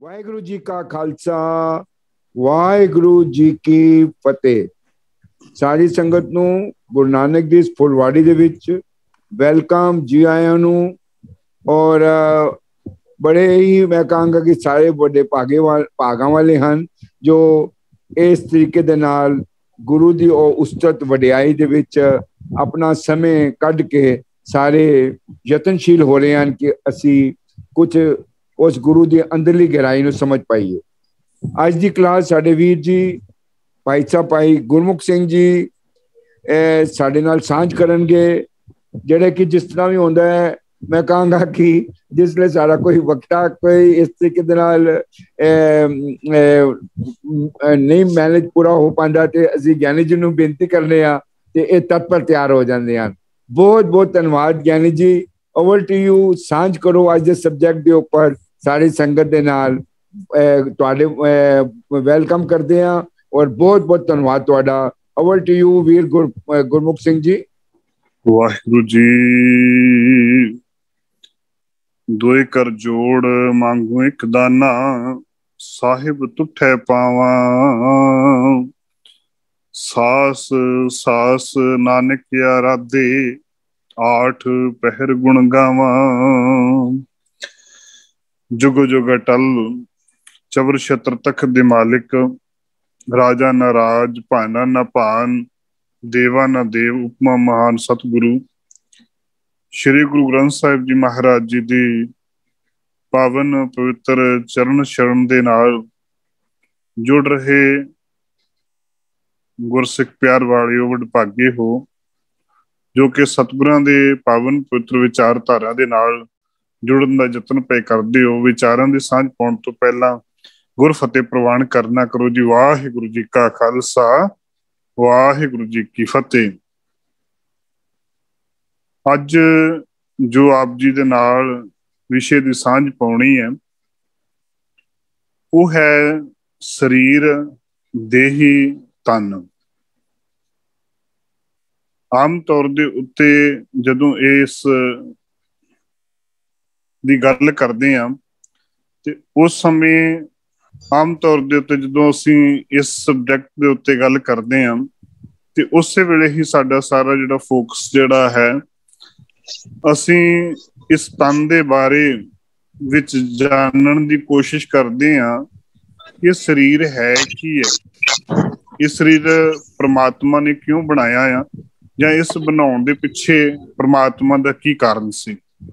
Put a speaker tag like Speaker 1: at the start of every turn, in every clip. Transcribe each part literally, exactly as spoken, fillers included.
Speaker 1: ਵਾਹਿਗੁਰੂ ਜੀ ਕਾ ਖਾਲਸਾ ਵਾਹਿਗੁਰੂ ਜੀ ਕੀ ਫਤਿਹ। ਸਾਰੀ ਸੰਗਤ ਨੂੰ ਗੁਰੂ ਨਾਨਕ ਦੀ ਇਸ ਫੁਲਵਾੜੀ ਦੇ ਵਿੱਚ ਵੈਲਕਮ, ਜੀ ਆਇਆਂ ਨੂੰ। ਔਰ ਬੜੇ ਹੀ ਮੈਂ ਕਹਾਂਗਾ ਕਿ ਸਾਰੇ ਵੱਡੇ ਭਾਗੇ ਵਾਲ ਭਾਗਾਂ ਵਾਲੇ ਹਨ ਜੋ ਇਸ ਤਰੀਕੇ ਦੇ ਨਾਲ ਗੁਰੂ ਦੀ ਉਹ ਉਸਤਤ ਵਡਿਆਈ ਦੇ ਵਿੱਚ ਆਪਣਾ ਸਮੇਂ ਕੱਢ ਕੇ ਸਾਰੇ ਯਤਨਸ਼ੀਲ ਹੋ ਰਹੇ ਹਨ ਕਿ ਅਸੀਂ ਕੁਝ ਉਸ ਗੁਰੂ ਦੀ ਅੰਦਰਲੀ ਗਹਿਰਾਈ ਨੂੰ ਸਮਝ ਪਾਈਏ। ਅੱਜ ਦੀ ਕਲਾਸ ਸਾਡੇ ਵੀਰ ਜੀ ਭਾਈ ਸਾਹਿਬ ਭਾਈ ਗੁਰਮੁਖ ਸਿੰਘ ਜੀ ਸਾਡੇ ਨਾਲ ਸਾਂਝ ਕਰਨਗੇ, ਜਿਹੜੇ ਕਿ ਜਿਸ ਤਰ੍ਹਾਂ ਵੀ ਹੁੰਦਾ ਹੈ ਮੈਂ ਕਹਾਂਗਾ ਕਿ ਜਿਸਲੇ ਸਾਡਾ ਕੋਈ ਵਕਤਾ ਕੋਈ ਇਸ ਤਰੀਕੇ ਦੇ ਨਾਲ ਨਹੀਂ ਮੈਨੇਜ ਪੂਰਾ ਹੋ ਪਾਉਂਦਾ ਤੇ ਅਸੀਂ ਗਿਆਨੀ ਜੀ ਨੂੰ ਬੇਨਤੀ ਕਰਨੇ ਆ ਤੇ ਇਹ ਤਤਪਰ ਤਿਆਰ ਹੋ ਜਾਂਦੇ ਹਨ। ਬਹੁਤ ਬਹੁਤ ਧੰਨਵਾਦ Giani ji. Over to you. ਸਾਂਝ ਕਰੋ ਅੱਜ ਦੇ ਸਬਜੈਕਟ ਦੇ ਉੱਪਰ ਸਾਰੀ ਸੰਗਤ ਦੇ ਨਾਲ। ਤੁਹਾਡੇ ਵੈਲਕਮ ਕਰਦੇ ਹਾਂ ਔਰ ਬਹੁਤ ਬਹੁਤ ਧੰਨਵਾਦ ਤੁਹਾਡਾ। ਓਵਰ ਟੂ ਯੂ ਵੀਰ ਗੁਰਮੁਖ ਸਿੰਘ ਜੀ।
Speaker 2: ਵਾਹਿਗੁਰੂ ਜੀ। ਦੋਏ ਕਰ ਜੋੜ ਮੰਗੂ ਇੱਕ ਦਾਨਾ, ਸਾਹਿਬ ਤੁਠੈ ਪਾਵਾਂ। ਸਾਸ ਸਾਸ ਨਾਨਕ ਆਰਾਧੇ, ਆਠ ਪਹਿਰ ਗੁਣ ਗਾਵਾਂ। ਜੁਗ ਜੁਗ ਅਟਲ ਚਵਰ ਛਤਰ ਤਖਤ ਦੇ ਮਾਲਿਕ, ਰਾਜਾ ਨਾ ਰਾਜ ਭਾਨਾ ਨਾ ਭਾਨ, ਦੇਵਾ ਨਾ ਦੇਵ ਉਪਮਾ ਮਹਾਨ ਸਤਿਗੁਰੂ ਸ਼੍ਰੀ ਗੁਰੂ ਗ੍ਰੰਥ ਸਾਹਿਬ ਜੀ ਮਹਾਰਾਜ ਜੀ ਦੀ ਪਾਵਨ ਪਵਿੱਤਰ ਚਰਨ ਸ਼ਰਨ ਦੇ ਨਾਲ ਜੁੜ ਰਹੇ ਗੁਰਸਿੱਖ ਪਿਆਰ ਵਾਲਿਓ, ਵਡਭਾਗੇ ਹੋ ਜੋ ਕਿ ਸਤਿਗੁਰਾਂ ਦੇ ਪਾਵਨ ਪਵਿੱਤਰ ਵਿਚਾਰਧਾਰਾ ਦੇ ਨਾਲ ਜੁੜਨ ਦਾ ਯਤਨ ਪਏ ਕਰਦੇ ਹੋ। ਵਿਚਾਰਾਂ ਦੀ ਸਾਂਝ ਪਾਉਣ ਤੋਂ ਪਹਿਲਾਂ ਗੁਰ ਫਤਿਹ ਪ੍ਰਵਾਨ ਕਰਨਾ ਕਰੋ ਜੀ। ਵਾਹਿਗੁਰੂ ਜੀ ਕਾ ਖਾਲਸਾ ਵਾਹਿਗੁਰੂ ਜੀ ਕੀ ਫਤਿਹ। ਅੱਜ ਜੋ ਆਪ ਜੀ ਦੇ ਨਾਲ ਵਿਸ਼ੇ ਦੀ ਸਾਂਝ ਪਾਉਣੀ ਹੈ ਉਹ ਹੈ ਸਰੀਰ, ਦੇਹੀ, ਤਨ। ਆਮ ਤੌਰ ਦੇ ਉੱਤੇ ਜਦੋਂ ਇਸ ਦੀ ਗੱਲ ਕਰਦੇ ਹਾਂ ਤੇ ਉਸ ਸਮੇਂ ਆਮ ਤੌਰ ਦੇ ਉੱਤੇ ਜਦੋਂ ਅਸੀਂ ਇਸ ਸਬਜੈਕਟ ਦੇ ਉੱਤੇ ਗੱਲ ਕਰਦੇ ਹਾਂ ਤੇ ਉਸੇ ਵੇਲੇ ਹੀ ਸਾਡਾ ਸਾਰਾ ਜਿਹੜਾ ਫੋਕਸ ਜਿਹੜਾ ਹੈ ਅਸੀਂ ਇਸ ਤਨ ਦੇ ਬਾਰੇ ਵਿੱਚ ਜਾਣਨ ਦੀ ਕੋਸ਼ਿਸ਼ ਕਰਦੇ ਹਾਂ ਕਿ ਸਰੀਰ ਹੈ ਕੀ ਹੈ, ਇਹ ਸਰੀਰ ਪ੍ਰਮਾਤਮਾ ਨੇ ਕਿਉਂ ਬਣਾਇਆ ਆ, ਜਾਂ ਇਸ ਬਣਾਉਣ ਦੇ ਪਿੱਛੇ ਪ੍ਰਮਾਤਮਾ ਦਾ ਕੀ ਕਾਰਨ ਸੀ।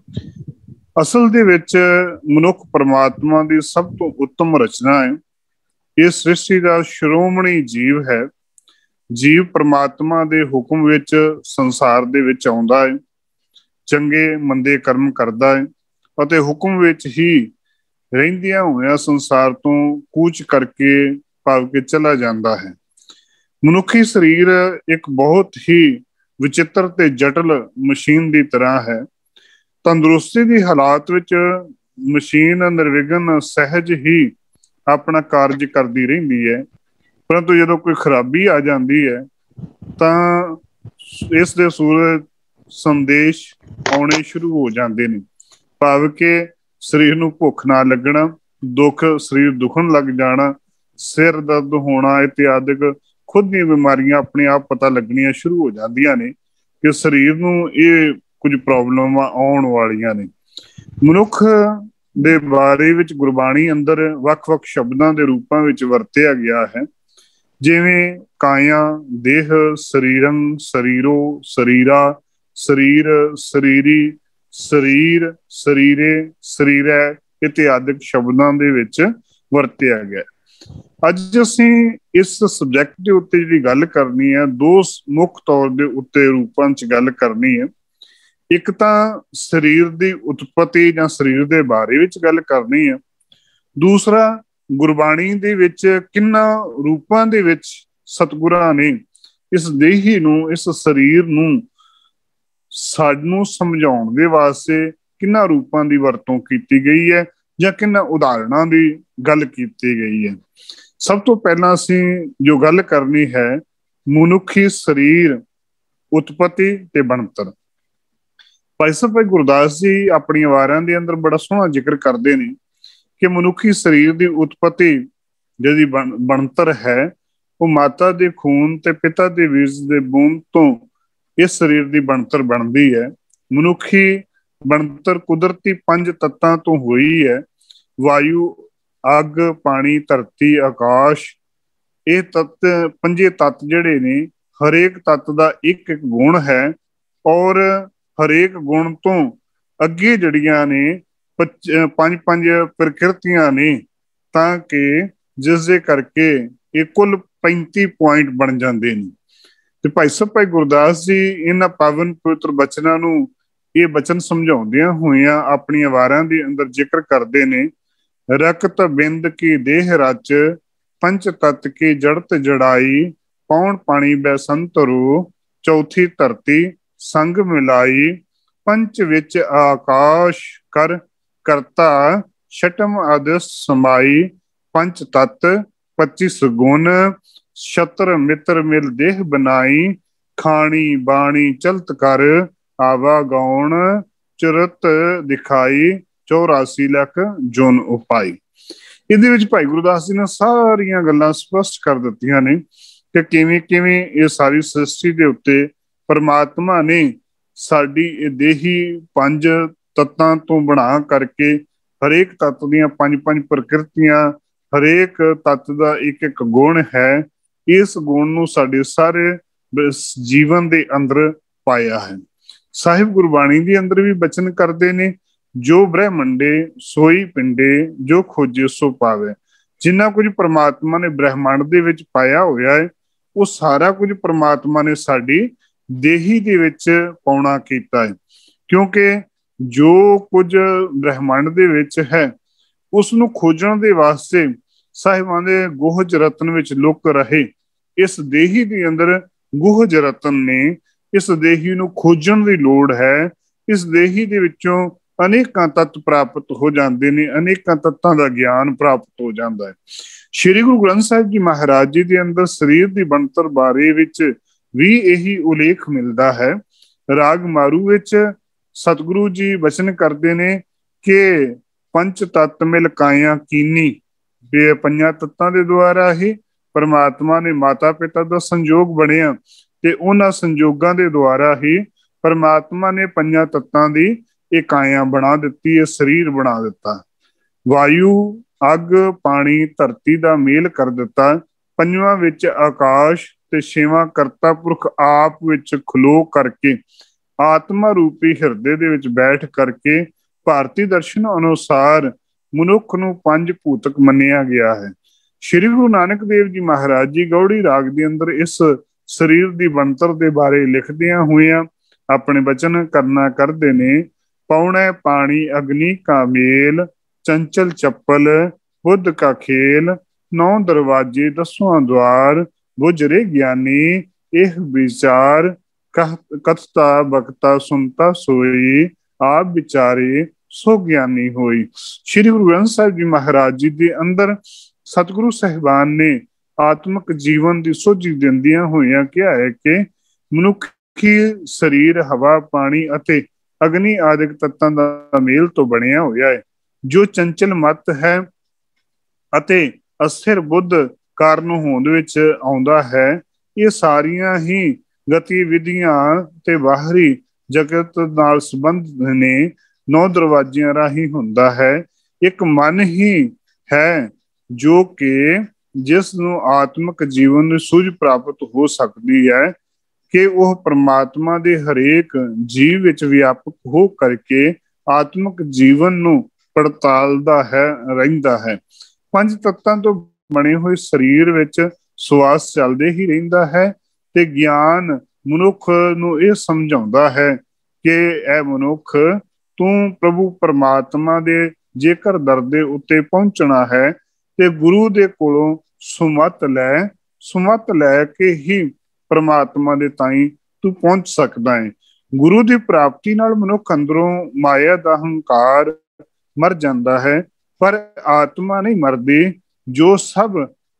Speaker 2: ਅਸਲ ਦੇ ਵਿੱਚ ਮਨੁੱਖ ਪ੍ਰਮਾਤਮਾ ਦੀ ਸਭ ਤੋਂ ਉੱਤਮ ਰਚਨਾ ਹੈ। ਇਹ ਸ੍ਰਿਸ਼ਟੀ ਦਾ ਸ਼੍ਰੋਮਣੀ ਜੀਵ ਹੈ। ਜੀਵ ਪ੍ਰਮਾਤਮਾ ਦੇ ਹੁਕਮ ਵਿੱਚ ਸੰਸਾਰ ਦੇ ਵਿੱਚ ਆਉਂਦਾ ਹੈ, ਚੰਗੇ ਮੰਦੇ ਕਰਮ ਕਰਦਾ ਹੈ ਅਤੇ ਹੁਕਮ ਵਿੱਚ ਹੀ ਰਹਿੰਦਿਆਂ ਹੋਇਆਂ ਸੰਸਾਰ ਤੋਂ ਕੂਚ ਕਰਕੇ ਭਵ ਕੇ ਚਲਾ ਜਾਂਦਾ ਹੈ। ਮਨੁੱਖੀ ਸਰੀਰ ਇੱਕ ਬਹੁਤ ਹੀ ਵਿਚਿੱਤਰ ਤੇ ਜਟਲ ਮਸ਼ੀਨ ਦੀ ਤਰ੍ਹਾਂ ਹੈ। ਤੰਦਰੁਸਤੀ ਦੀ ਹਾਲਾਤ ਵਿੱਚ ਮਸ਼ੀਨ ਨਿਰਵਿਘਨ ਸਹਿਜ ਹੀ ਆਪਣਾ ਕਾਰਜ ਕਰਦੀ ਰਹਿੰਦੀ ਹੈ, ਪਰੰਤੂ ਜਦੋਂ ਕੋਈ ਖਰਾਬੀ ਆ ਜਾਂਦੀ ਹੈ ਤਾਂ ਇਸ ਦੇ ਸੂਰਜ ਸੰਦੇਸ਼ ਆਉਣੇ ਸ਼ੁਰੂ ਹੋ ਜਾਂਦੇ ਨੇ। ਭਾਵ ਕਿ ਸਰੀਰ ਨੂੰ ਭੁੱਖ ਨਾ ਲੱਗਣਾ, ਦੁੱਖ ਸਰੀਰ ਦੁਖਣ ਲੱਗ ਜਾਣਾ, ਸਿਰ ਦਰਦ ਹੋਣਾ ਇਤਿਆਦਿਕ ਖੁਦ ਦੀਆਂ ਬਿਮਾਰੀਆਂ ਆਪਣੇ ਆਪ ਪਤਾ ਲੱਗਣੀਆਂ ਸ਼ੁਰੂ ਹੋ ਜਾਂਦੀਆਂ ਨੇ ਕਿ ਸਰੀਰ ਨੂੰ ਇਹ ਕੁਝ ਪ੍ਰੋਬਲਮਾਂ ਆਉਣ ਵਾਲੀਆਂ ਨੇ। ਮਨੁੱਖ ਦੇ ਬਾਰੇ ਵਿੱਚ ਗੁਰਬਾਣੀ ਅੰਦਰ ਵੱਖ-ਵੱਖ ਸ਼ਬਦਾਂ ਦੇ ਰੂਪਾਂ ਵਿੱਚ ਵਰਤਿਆ ਗਿਆ ਹੈ, ਜਿਵੇਂ ਕਾਇਆ, ਦੇਹ, ਸਰੀਰੰ, ਸਰੀਰੋ, ਸਰੀਰਾ, ਸਰੀਰ, ਸਰੀਰੀ, ਸਰੀਰ, ਸਰੀਰੇ, ਸਰੀਰੈ ਇਤਿਆਦਿਕ ਸ਼ਬਦਾਂ ਦੇ ਵਿੱਚ ਵਰਤਿਆ ਗਿਆ। ਅੱਜ ਅਸੀਂ ਇਸ ਸਬਜੈਕਟ ਦੇ ਉੱਤੇ ਜਿਹੜੀ ਗੱਲ ਕਰਨੀ ਹੈ, ਦੋ ਮੁੱਖ ਤੌਰ ਦੇ ਉੱਤੇ ਰੂਪਾਂ 'ਚ ਗੱਲ ਕਰਨੀ ਹੈ। ਇੱਕ ਤਾਂ ਸਰੀਰ ਦੀ ਉਤਪਤੀ ਜਾਂ ਸਰੀਰ ਦੇ ਬਾਰੇ ਵਿੱਚ ਗੱਲ ਕਰਨੀ ਹੈ। ਦੂਸਰਾ ਗੁਰਬਾਣੀ ਦੇ ਵਿੱਚ ਕਿੰਨਾਂ ਰੂਪਾਂ ਦੇ ਵਿੱਚ ਸਤਿਗੁਰਾਂ ਨੇ ਇਸ ਦੇਹੀ ਨੂੰ, ਇਸ ਸਰੀਰ ਨੂੰ ਸਾਨੂੰ ਸਮਝਾਉਣ ਦੇ ਵਾਸਤੇ ਕਿੰਨਾਂ ਰੂਪਾਂ ਦੀ ਵਰਤੋਂ ਕੀਤੀ ਗਈ ਹੈ ਜਾਂ ਕਿੰਨਾਂ ਉਦਾਹਰਣਾਂ ਦੀ ਗੱਲ ਕੀਤੀ ਗਈ ਹੈ। ਸਭ ਤੋਂ ਪਹਿਲਾਂ ਅਸੀਂ ਜੋ ਗੱਲ ਕਰਨੀ ਹੈ ਮਨੁੱਖੀ ਸਰੀਰ, ਉਤਪਤੀ ਤੇ ਬਣਤਰ। ਭਾਈ ਸਾਹਿਬ ਭਾਈ ਗੁਰਦਾਸ ਜੀ ਆਪਣੀਆਂ ਵਾਰਾਂ ਦੇ ਅੰਦਰ ਬੜਾ ਸੋਹਣਾ ਜ਼ਿਕਰ ਕਰਦੇ ਨੇ कि मनुखी शरीर की उत्पत्ति जिहदी बण ਬਣਤਰ है वो माता के खून ते पिता के बीज के बूंद तो इस शरीर की ਬਣਤਰ बनती है। मनुखी ਬਣਤਰ कुदरती पंज तत्तां तो हुई है। वायु, अग, पानी, धरती, आकाश, ये तत्त पंजे तत्त जिहड़े ने हरेक तत्त का एक एक गुण है और हरेक गुण तो अगे जड़ियां ने पंज पंज प्रकृतियां ने ताकि जिसदे करके ये कुल पैंती पॉइंट बन जाते हैं। ते भाई साहब भाई गुरदास जी इन्हां पावन पवित्र बचनां नूं ये बचन समझाउंदियां होइयां अपनी वारां दे अंदर जिक्र करते ने। रकत बिंद की देह रच पंच तत्त की जड़त जड़ाई पौन पानी बैसंतरू चौथी धरती संग मिलाई पंच विच आकाश कर करता छठम आदर्श समाई पंच तत्त पच्चीस गुण छत्र मित्र मिल देह बनाई खानी बाणी चलत कर आवा गौण चुरत दिखाई चौरासी लख जुन उपाई। ਇਹਦੇ ਵਿੱਚ ਭਾਈ ਗੁਰਦਾਸ ਜੀ ਨੇ ਸਾਰੀਆਂ ਗੱਲਾਂ ਸਪਸ਼ਟ ਕਰ ਦਿੱਤੀਆਂ ਨੇ ਕਿ ਕਿਵੇਂ ਕਿਵੇਂ ਇਹ ਸਾਰੀ ਸ੍ਰਿਸ਼ਟੀ ਦੇ ਉੱਤੇ ਪਰਮਾਤਮਾ ਨੇ ਸਾਡੀ ਇਹ ਦੇਹੀ ਪੰਜ ਤੱਤਾਂ ਤੋਂ ਬਣਾ ਕਰਕੇ ਹਰੇਕ ਤੱਤ ਦੀਆਂ ਪੰਜ ਪੰਜ ਪ੍ਰਕਿਰਤੀਆਂ ਹਰੇਕ ਤੱਤ ਦਾ ਇੱਕ ਇੱਕ ਗੁਣ ਹੈ। ਇਸ ਗੁਣ ਨੂੰ ਸਾਡੇ ਸਾਰੇ ਜੀਵਨ ਦੇ ਅੰਦਰ ਪਾਇਆ ਹੈ। ਸਾਹਿਬ ਗੁਰਬਾਣੀ ਦੇ ਅੰਦਰ ਵੀ ਬਚਨ ਕਰਦੇ ਨੇ जो ब्रह्मंडे सोई पिंडे जो खोजे सो पावे। जिन्ना कुछ परमात्मा ने ब्रह्मांड दे विच पाया होया है वो सारा कुछ परमात्मा ने साडी देही दे विच पाउणा कीता है। क्योंकि जो कुछ ब्रह्मांड दे विच है उस नूं खोजण दे वास्ते साहिबां दे गोहज रतन विच लुक रहे इस देही दे अंदर गोहज रतन ने इस देही नूं खोजण दी लोड़ है। इस देही दे विचों अनेकां तत्त प्राप्त हो जाते हैं, अनेकां तत्तां दा ज्ञान प्राप्त हो जाता है। श्री गुरु ग्रंथ साहिब जी महाराज जी के अंदर शरीर की बनतर बारे विच भी यही उल्लेख मिलता है। राग मारू विच सतगुरु जी वचन करते ने कि पंच तत्त मिल काया कीनी, पंजा तत्तां दे द्वारा ही परमात्मा ने माता पिता का संयोग बनिया ते उन्हां संयोगां दे द्वारा ही परमात्मा ने पंजा तत्तां दी ਇਹ ਕਾਇਆ ਬਣਾ ਦਿੱਤੀ, ਇਹ ਸਰੀਰ ਬਣਾ ਦਿੱਤਾ। ਵਾਯੂ, ਅੱਗ, ਪਾਣੀ, ਧਰਤੀ ਦਾ ਮੇਲ ਕਰ ਦਿੱਤਾ। ਪੰਜਵਾਂ ਵਿੱਚ ਆਕਾਸ਼ ਤੇ ਛੇਵਾਂ ਕਰਤਾ ਪੁਰਖ ਆਪ ਵਿੱਚ ਖਲੋ ਕਰਕੇ ਆਤਮਾ ਰੂਪੀ ਹਿਰਦੇ ਦੇ ਵਿੱਚ ਬੈਠ ਕਰਕੇ ਭਾਰਤੀ ਦਰਸ਼ਨ ਅਨੁਸਾਰ ਮਨੁੱਖ ਨੂੰ ਪੰਜ ਭੂਤਕ ਮੰਨਿਆ ਗਿਆ ਹੈ। ਸ਼੍ਰੀ ਗੁਰੂ ਨਾਨਕ ਦੇਵ ਜੀ ਮਹਾਰਾਜ ਜੀ ਗੌੜੀ ਰਾਗ ਦੇ ਅੰਦਰ ਇਸ ਸਰੀਰ ਦੀ ਬਣਤਰ ਦੇ ਬਾਰੇ ਲਿਖਦਿਆਂ ਹੋਇਆਂ ਆਪਣੇ ਬਚਨ ਕਰਨਾ ਕਰਦੇ ਨੇ। पौने पानी अग्नि का मेल चंचल चप्पल बुद्ध का खेल नौ दरवाजे दसवां द्वार बुझरे ज्ञानी एह विचार कथता बकता सुनता सोई आप विचारे सो ज्ञानी होई। श्री गुरु ग्रंथ साहिब जी महाराज जी के अंदर सतगुरु साहिबान ने आत्मक जीवन की सोझी दिंदियां होइयां कहा है कि मनुखी शरीर हवा पानी अते अग्नि आदि तत्तां दा मेल तो बनिया होया है। जो चंचल मत है अते अस्थिर बुद्ध कारण होंद विच आउंदा है। ये सारियां ही गतिविधियां ते बाहरी जगत नाल संबंध ने नौ दरवाजियां राही हुंदा है। एक मन ही है जो कि जिस नूं आत्मक जीवन नूं सूझ प्राप्त हो सकती है कि वह परमात्मा दे हरेक जीव विच व्यापक हो करके आत्मक जीवन नूं पड़तालदा है रहिंदा है। पंज तत्तां तो बने हुए शरीर विच श्वास चलदे ही रहिंदा है ते ज्ञान मनुख नूं इह समझाउंदा है कि ऐ मनुख तू प्रभु परमात्मा दे जेकर दर दे उत्ते पहुंचना है ते गुरु दे कोलों सुमत लै सुमत लै के ही परमात्मा दे ताई तू पहुंच सकदा है। गुरु की प्राप्ति नाल मनुख अंदरों माया दा हंकार मर जाता है पर आत्मा नहीं मरदी। जो सब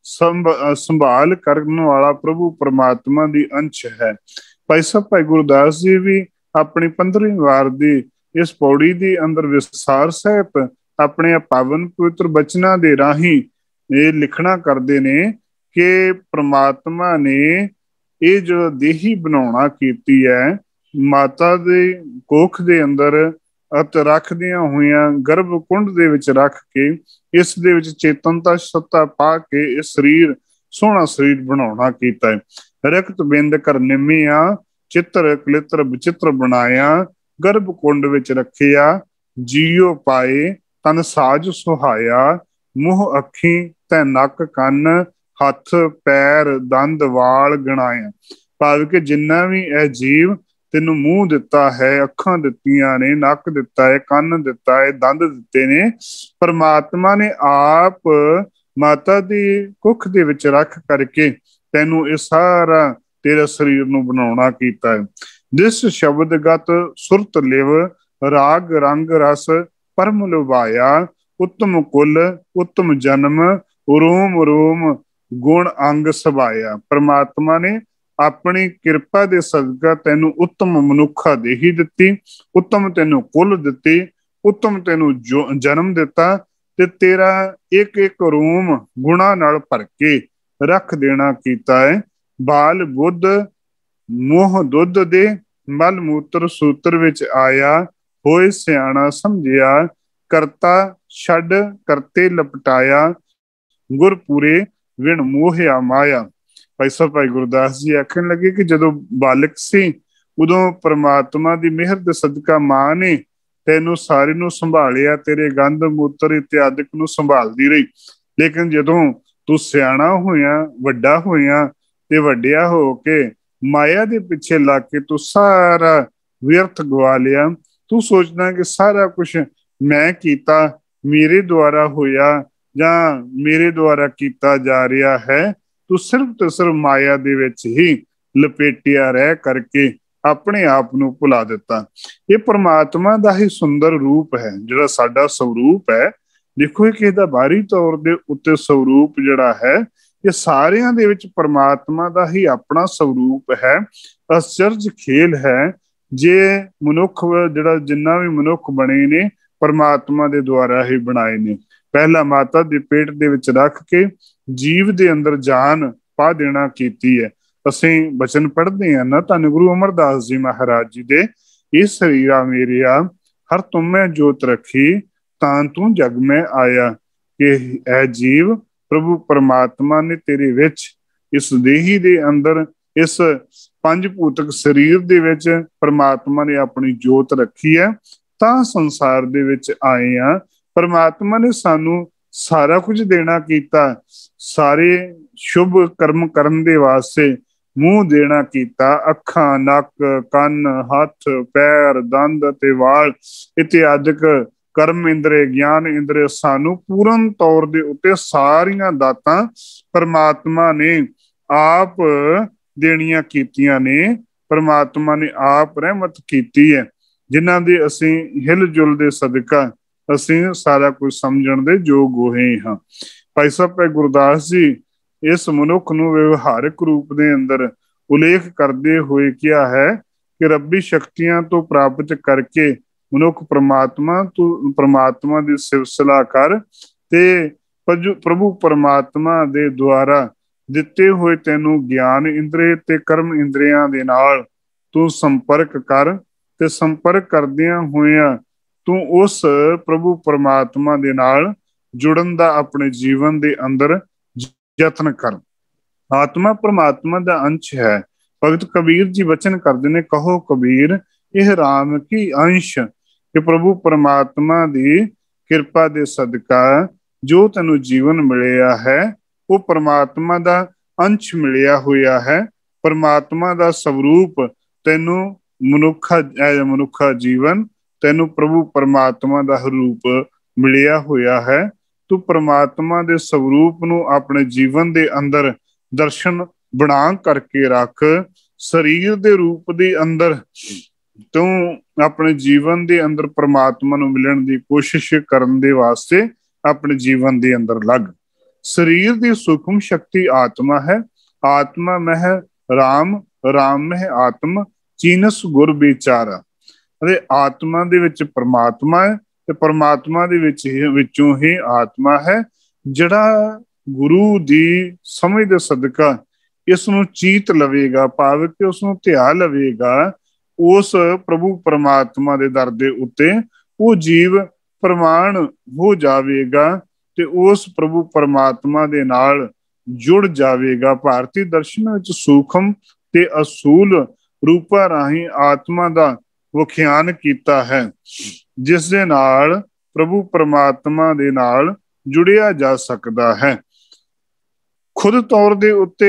Speaker 2: संभाल करने वाला प्रभु परमात्मा दी अंश है। भाई साहब भाई गुरदास जी भी अपनी पंद्रहवीं वार दी इस पौड़ी दी अंदर विस्तार सहित ਆਪਣੇ ਪਾਵਨ ਪਵਿੱਤਰ ਬਚਨਾਂ ਦੇ ਰਾਹੀਂ ਇਹ ਲਿਖਣਾ ਕਰਦੇ ਨੇ ਕਿ ਪ੍ਰਮਾਤਮਾ ਨੇ ਇਹ ਜੋ ਦੇਹੀ ਬਣਾਉਣਾ ਕੀਤੀ ਹੈ, ਮਾਤਾ ਦੇ ਕੋਖ ਦੇ ਅੰਦਰ ਅਤੇ ਰੱਖਦੀਆਂ ਹੋਈਆਂ ਗਰਭ ਕੁੰਡ ਦੇ ਵਿੱਚ ਰੱਖ ਕੇ ਇਸ ਦੇ ਵਿੱਚ ਚੇਤਨਤਾ ਸੱਤਾ ਪਾ ਕੇ ਇਹ ਸਰੀਰ ਸੋਹਣਾ ਸਰੀਰ ਬਣਾਉਣਾ ਕੀਤਾ ਹੈ। ਰਕਤ ਬਿੰਦ ਕਰ ਨਿਮਿਆ ਚਿੱਤਰ ਕਲਿੱਤਰ ਵਿਚਿੱਤਰ ਬਣਾਇਆ, ਗਰਭ ਕੁੰਡ ਵਿੱਚ ਰੱਖਿਆ ਜੀਓ ਪਾਏ ਤਨ ਸਾਜ ਸੁਹਾਇਆ, ਮੂੰਹ ਅੱਖੀ ਤੈ ਨੱਕ ਕੰਨ ਹੱਥ ਪੈਰ ਦੰਦ ਵਾਲ ਗਣਾਇਆ। ਭਾਵ ਕਿ ਜਿੰਨਾ ਵੀ ਇਹ ਜੀਵ ਤੈਨੂੰ ਮੂੰਹ ਦਿੱਤਾ ਹੈ, ਅੱਖਾਂ ਦਿੱਤੀਆਂ ਨੇ, ਨੱਕ ਦਿੱਤਾ ਹੈ, ਕੰਨ ਦਿੱਤਾ ਹੈ, ਦੰਦ ਦਿੱਤੇ ਨੇ, ਪਰਮਾਤਮਾ ਨੇ ਆਪ ਮਾਤਾ ਦੀ ਕੁੱਖ ਦੇ ਵਿੱਚ ਰੱਖ ਕਰਕੇ ਤੈਨੂੰ ਇਹ ਸਾਰਾ ਤੇਰੇ ਸਰੀਰ ਨੂੰ ਬਣਾਉਣਾ ਕੀਤਾ ਹੈ। ਜਿਸ ਸ਼ਬਦਗਤ ਸੁਰਤ ਲਿਵ ਰਾਗ ਰੰਗ ਰਸ ਪਰਮ ਲੁਭਾਇਆ, ਉੱਤਮ ਕੁਲ ਉੱਤਮ ਜਨਮ ਰੋਮ ਰੋਮ ਗੁਣ ਅੰਗ ਸਭਾਇਆ। ਪਰਮਾਤਮਾ ਨੇ ਆਪਣੀ ਕਿਰਪਾ ਦੇ ਸਦਕਾ ਤੈਨੂੰ ਉੱਤਮ ਮਨੁੱਖਾ ਦੇਹੀ ਦਿੱਤੀ, ਉੱਤਮ ਤੈਨੂੰ ਕੁਲ ਦਿੱਤੀ, ਉੱਤਮ ਤੈਨੂੰ ਜਨਮ ਦਿੱਤਾ ਤੇ ਤੇਰਾ ਇੱਕ ਇੱਕ ਰੂਮ ਗੁਣਾ ਨਾਲ ਭਰ ਕੇ ਰੱਖ ਦੇਣਾ ਕੀਤਾ ਹੈ। ਬਾਲ ਬੁੱਧ ਮੋਹ ਦੁੱਧ ਦੇ ਮਲ ਮੂਤਰ ਸੂਤਰ ਵਿੱਚ ਆਇਆ, ਹੋਏ ਸਿਆਣਾ ਸਮਝਿਆ, ਕਰਤਾ ਛੱਡ ਕਰਤੇ ਲਪਟਾਇਆ, ਗੁਰਪੂਰੇ ਵਿਣ ਮੋਹਿਆ ਮਾਇਆ। ਭਾਈ ਸਾਹਿਬ ਭਾਈ ਗੁਰਦਾਸ ਜੀ ਆਖਣ ਲੱਗੇ ਕਿ ਜਦੋਂ ਬਾਲਕ ਸੀ ਉਦੋਂ ਪ੍ਰਮਾਤਮਾ ਦੀ ਮਿਹਰ ਦੇ ਸਦਕਾ ਮਾਂ ਨੇ ਤੈਨੂੰ ਸਾਰੇ ਨੂੰ ਸੰਭਾਲਿਆ, ਤੇਰੇ ਗੰਧ ਮੂਤਰ ਇਤਿਆਦਿਕ ਨੂੰ ਸੰਭਾਲਦੀ ਰਹੀ। ਲੇਕਿਨ ਜਦੋਂ ਤੂੰ ਸਿਆਣਾ ਹੋਇਆ, ਵੱਡਾ ਹੋਇਆ ਤੇ ਵੱਡਿਆ ਹੋ ਕੇ ਮਾਇਆ ਦੇ ਪਿੱਛੇ ਲੱਗ ਕੇ ਤੂੰ ਸਾਰਾ ਵਿਅਰਥ ਗਵਾ ਲਿਆ। ਤੂੰ ਸੋਚਦਾ ਕਿ ਸਾਰਾ ਕੁਛ ਮੈਂ ਕੀਤਾ, ਮੇਰੇ ਦੁਆਰਾ ਹੋਇਆ ਜਾਂ ਮੇਰੇ ਦੁਆਰਾ ਕੀਤਾ ਜਾ ਰਿਹਾ ਹੈ। ਤੂੰ ਸਿਰਫ ਤੇ ਸਿਰਫ ਮਾਇਆ ਦੇ ਵਿੱਚ ਹੀ ਲਪੇਟਿਆ ਰਹਿ ਕਰਕੇ ਆਪਣੇ ਆਪ ਨੂੰ ਭੁਲਾ ਦਿੱਤਾ। ਇਹ ਪ੍ਰਮਾਤਮਾ ਦਾ ਹੀ ਸੁੰਦਰ ਰੂਪ ਹੈ, ਜਿਹੜਾ ਸਾਡਾ ਸਵਰੂਪ ਹੈ। ਦੇਖੋ, ਇਹ ਕਿਸੇ ਦਾ ਬਾਹਰੀ ਤੌਰ ਦੇ ਉੱਤੇ ਸਵਰੂਪ ਜਿਹੜਾ ਹੈ, ਇਹ ਸਾਰਿਆਂ ਦੇ ਵਿੱਚ ਪ੍ਰਮਾਤਮਾ ਦਾ ਹੀ ਆਪਣਾ ਸਵਰੂਪ ਹੈ। ਅਚਰਜ ਖੇਲ ਹੈ ਜੇ ਮਨੁੱਖ ਜਿਹੜਾ ਜਿੰਨਾ ਵੀ ਮਨੁੱਖ ਬਣੇ ਨੇ ਪ੍ਰਮਾਤਮਾ ਦੇ ਦੁਆਰਾ ਹੀ ਬਣਾਏ ਨੇ। ਪਹਿਲਾਂ ਮਾਤਾ ਦੇ ਪੇਟ ਦੇ ਵਿੱਚ ਰੱਖ ਕੇ ਜੀਵ ਦੇ ਅੰਦਰ ਜਾਨ ਪਾ ਦੇਣਾ ਕੀਤੀ ਹੈ। ਅਸੀਂ ਬਚਨ ਪੜ੍ਹਦੇ ਹਾਂ ਨਾ, ਧੰਨ ਗੁਰੂ ਅਮਰਦਾਸ ਜੀ ਮਹਾਰਾਜ ਜੀ ਦੇ, ਇਹ ਸਰੀਰਾ ਮੇਰਿਆ ਹਰ ਤੁਮੈ ਜੋਤ ਰੱਖੀ, ਤਾਂ ਤੂੰ ਜਗ ਮੈਂ ਆਇਆ। ਕਿ ਇਹ ਜੀਵ ਪ੍ਰਭੂ ਪਰਮਾਤਮਾ ਨੇ ਤੇਰੇ ਵਿੱਚ ਇਸ ਦੇਹੀ ਦੇ ਅੰਦਰ ਇਸ ਪੰਜ ਭੂਤਕ ਸਰੀਰ ਦੇ ਵਿੱਚ ਪਰਮਾਤਮਾ ਨੇ ਆਪਣੀ ਜੋਤ ਰੱਖੀ ਹੈ, ਤਾਂ ਸੰਸਾਰ ਦੇ ਵਿੱਚ ਆਏ ਆ। ਪਰਮਾਤਮਾ ਨੇ ਸਾਨੂੰ ਸਾਰਾ ਕੁਝ ਦੇਣਾ ਕੀਤਾ, ਸਾਰੇ ਸ਼ੁਭ ਕਰਮ ਕਰਨ ਦੇ ਵਾਸਤੇ ਮੂੰਹ ਦੇਣਾ ਕੀਤਾ, ਅੱਖਾਂ, ਨੱਕ, ਕੰਨ, ਹੱਥ, ਪੈਰ, ਦੰਦ ਅਤੇ ਵਾਲ ਇਤਿਆਦਿਕ ਕਰਮ ਇੰਦਰੇ, ਗਿਆਨ ਇੰਦਰੇ ਸਾਨੂੰ ਪੂਰਨ ਤੌਰ ਦੇ ਉੱਤੇ ਸਾਰੀਆਂ ਦਾਤਾਂ ਪਰਮਾਤਮਾ ਨੇ ਆਪ ਦੇਣੀਆਂ ਕੀਤੀਆਂ ਨੇ। ਪਰਮਾਤਮਾ ਨੇ ਆਪ ਰਹਿਮਤ ਕੀਤੀ ਹੈ, ਜਿਨ੍ਹਾਂ ਦੇ ਅਸੀਂ ਹਿਲ ਜੁਲ ਦੇ ਸਦਕਾ ਅਸੀਂ ਸਾਰਾ ਕੁਝ ਸਮਝਣ ਦੇ ਯੋਗ ਹੋਏ ਹਾਂ। ਭਾਈ ਸਾਹਿਬ ਭਾਈ ਗੁਰਦਾਸ ਜੀ ਇਸ ਮਨੁੱਖ ਨੂੰ ਵਿਵਹਾਰਿਕ ਰੂਪ ਦੇ ਅੰਦਰ ਉਲੇਖ ਕਰਦੇ ਹੋਏ ਕਿਹਾ ਹੈ ਕਿ ਰੱਬੀ ਸ਼ਕਤੀਆਂ ਤੋਂ ਪ੍ਰਾਪਤ ਕਰਕੇ ਮਨੁੱਖ ਪ੍ਰਮਾਤਮਾ ਤੋਂ ਪ੍ਰਮਾਤਮਾ ਦੀ ਸਿਫਤਸਲਾ ਕਰ ਤੇ ਪ੍ਰਭੂ ਪਰਮਾਤਮਾ ਦੇ ਦੁਆਰਾ ਦਿੱਤੇ ਹੋਏ ਤੈਨੂੰ ਗਿਆਨ ਇੰਦਰੇ ਤੇ ਕਰਮ ਇੰਦਰੀਆਂ ਦੇ ਨਾਲ ਤੂੰ ਸੰਪਰਕ ਕਰ ਤੇ ਸੰਪਰਕ ਕਰਦਿਆਂ ਹੋਇਆਂ ਤੂੰ ਉਸ ਪ੍ਰਭੂ ਪਰਮਾਤਮਾ ਦੇ ਨਾਲ ਜੁੜਨ ਦਾ ਆਪਣੇ ਜੀਵਨ ਦੇ ਅੰਦਰ ਯਤਨ ਕਰ। ਆਤਮਾ ਪਰਮਾਤਮਾ ਦਾ ਅੰਸ਼ ਹੈ। ਭਗਤ ਕਬੀਰ ਜੀ ਵਚਨ ਕਰਦੇ ਨੇ, ਕਹੋ ਕਬੀਰ ਇਹ ਰਾਮ ਕੀ ਅੰਸ਼, ਕਿ ਪ੍ਰਭੂ ਪਰਮਾਤਮਾ ਦੀ ਕਿਰਪਾ ਦੇ ਸਦਕਾ ਜੋ ਤੈਨੂੰ ਜੀਵਨ ਮਿਲਿਆ ਹੈ ਉਹ ਪਰਮਾਤਮਾ ਦਾ ਅੰਸ਼ ਮਿਲਿਆ ਹੋਇਆ ਹੈ। ਪਰਮਾਤਮਾ ਦਾ ਸਵਰੂਪ ਤੈਨੂੰ ਮਨੁੱਖਾ ਮਨੁੱਖਾ ਜੀਵਨ ਤੈਨੂੰ ਪ੍ਰਭੂ ਪਰਮਾਤਮਾ ਦਾ ਰੂਪ ਮਿਲਿਆ ਹੋਇਆ ਹੈ। ਤੂੰ ਪਰਮਾਤਮਾ ਦੇ ਸਵਰੂਪ ਨੂੰ ਆਪਣੇ ਜੀਵਨ ਦੇ ਅੰਦਰ ਦਰਸ਼ਨ ਬਣਾ ਕਰਕੇ ਰੱਖ। ਸਰੀਰ ਦੇ ਰੂਪ ਦੇ ਅੰਦਰ ਤੂੰ ਆਪਣੇ ਜੀਵਨ ਦੇ ਅੰਦਰ ਪਰਮਾਤਮਾ ਨੂੰ ਮਿਲਣ ਦੀ ਕੋਸ਼ਿਸ਼ ਕਰਨ ਦੇ ਵਾਸਤੇ ਆਪਣੇ ਜੀਵਨ ਦੇ ਅੰਦਰ ਲੱਗ। ਸਰੀਰ ਦੀ ਸੂਖਮ ਸ਼ਕਤੀ ਆਤਮਾ ਹੈ। ਆਤਮਾ ਮਹਿ ਰਾਮ, ਰਾਮ ਮਹਿ ਆਤਮ, ਚੀਨਸ ਗੁਰ ਵਿਚਾਰਾ। ਅਤੇ ਆਤਮਾ ਦੇ ਵਿੱਚ ਪਰਮਾਤਮਾ ਹੈ ਤੇ परमात्मा दे विच ही विचों ही आत्मा है, जिहड़ा गुरु दी समझ दे सदका इस नूं चीत लवेगा, भाव कि उस नूं ध्या लवेगा, उस प्रभु परमात्मा दे दर दे उत्ते वो जीव प्रमाण हो जावेगा ते उस प्रभु परमात्मा दे नाल जुड़ जावेगा। भारती दर्शन विच सूखम ते असूल रूपा राही आत्मा दा विख्यान कीता है, जिस दे नाल प्रभु परमात्मा दे नाल जुड़िया जा सकदा है। खुद तौर दे उत्ते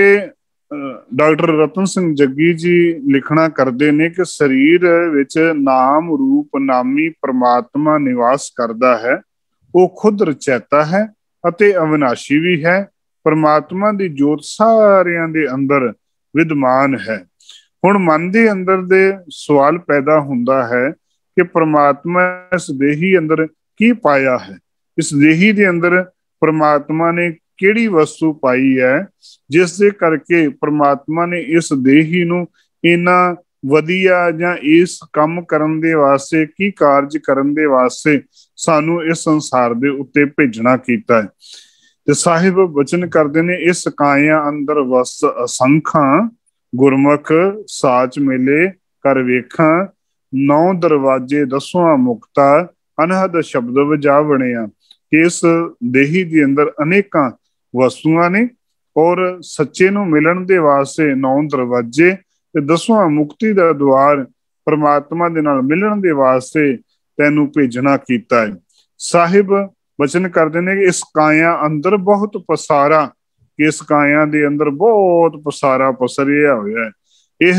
Speaker 2: डॉक्टर रतन सिंह जग्गी जी लिखना करते ने कि शरीर विच नाम रूप नामी परमात्मा निवास करता है, वो खुद रचैता है अते अविनाशी भी है। परमात्मा दी जोत सारियां दे अंदर विद्यमान है। हुण मन दे अंदर दे सवाल पैदा हुंदा है कि परमात्मा इस देही अंदर की पाया है, इस देही दे अंदर परमात्मा ने किहड़ी वस्तु पाई है जिस दे करके परमात्मा ने इस देही नूं इन्ना वधिया जां इस काम करन दे वास्ते की कारज करन दे वास्ते सानू इस संसार दे उत्ते भेजना कीता है। ते साहिब वचन करदे ने इस काया अंदर वस असंखां गुरमुख साच मेले कर वेखां, नौ दरवाजे दसवां मुक्ता अनहद शब्द वजा बणिया। इस देही दे अंदर अनेकां वस्तुआं ने और सच्चे नूं मिलन दे वास्ते नौ दरवाजे ते दसवां मुक्ति दा द्वार परमात्मा दे नाल मिलन दे वास्ते तैनूं भेजना कीता है। साहिब वचन करदे ने कि इस काया अंदर बहुत पसारा, इस काया दे अंदर बहुत पसारा पसरिया होया है। यह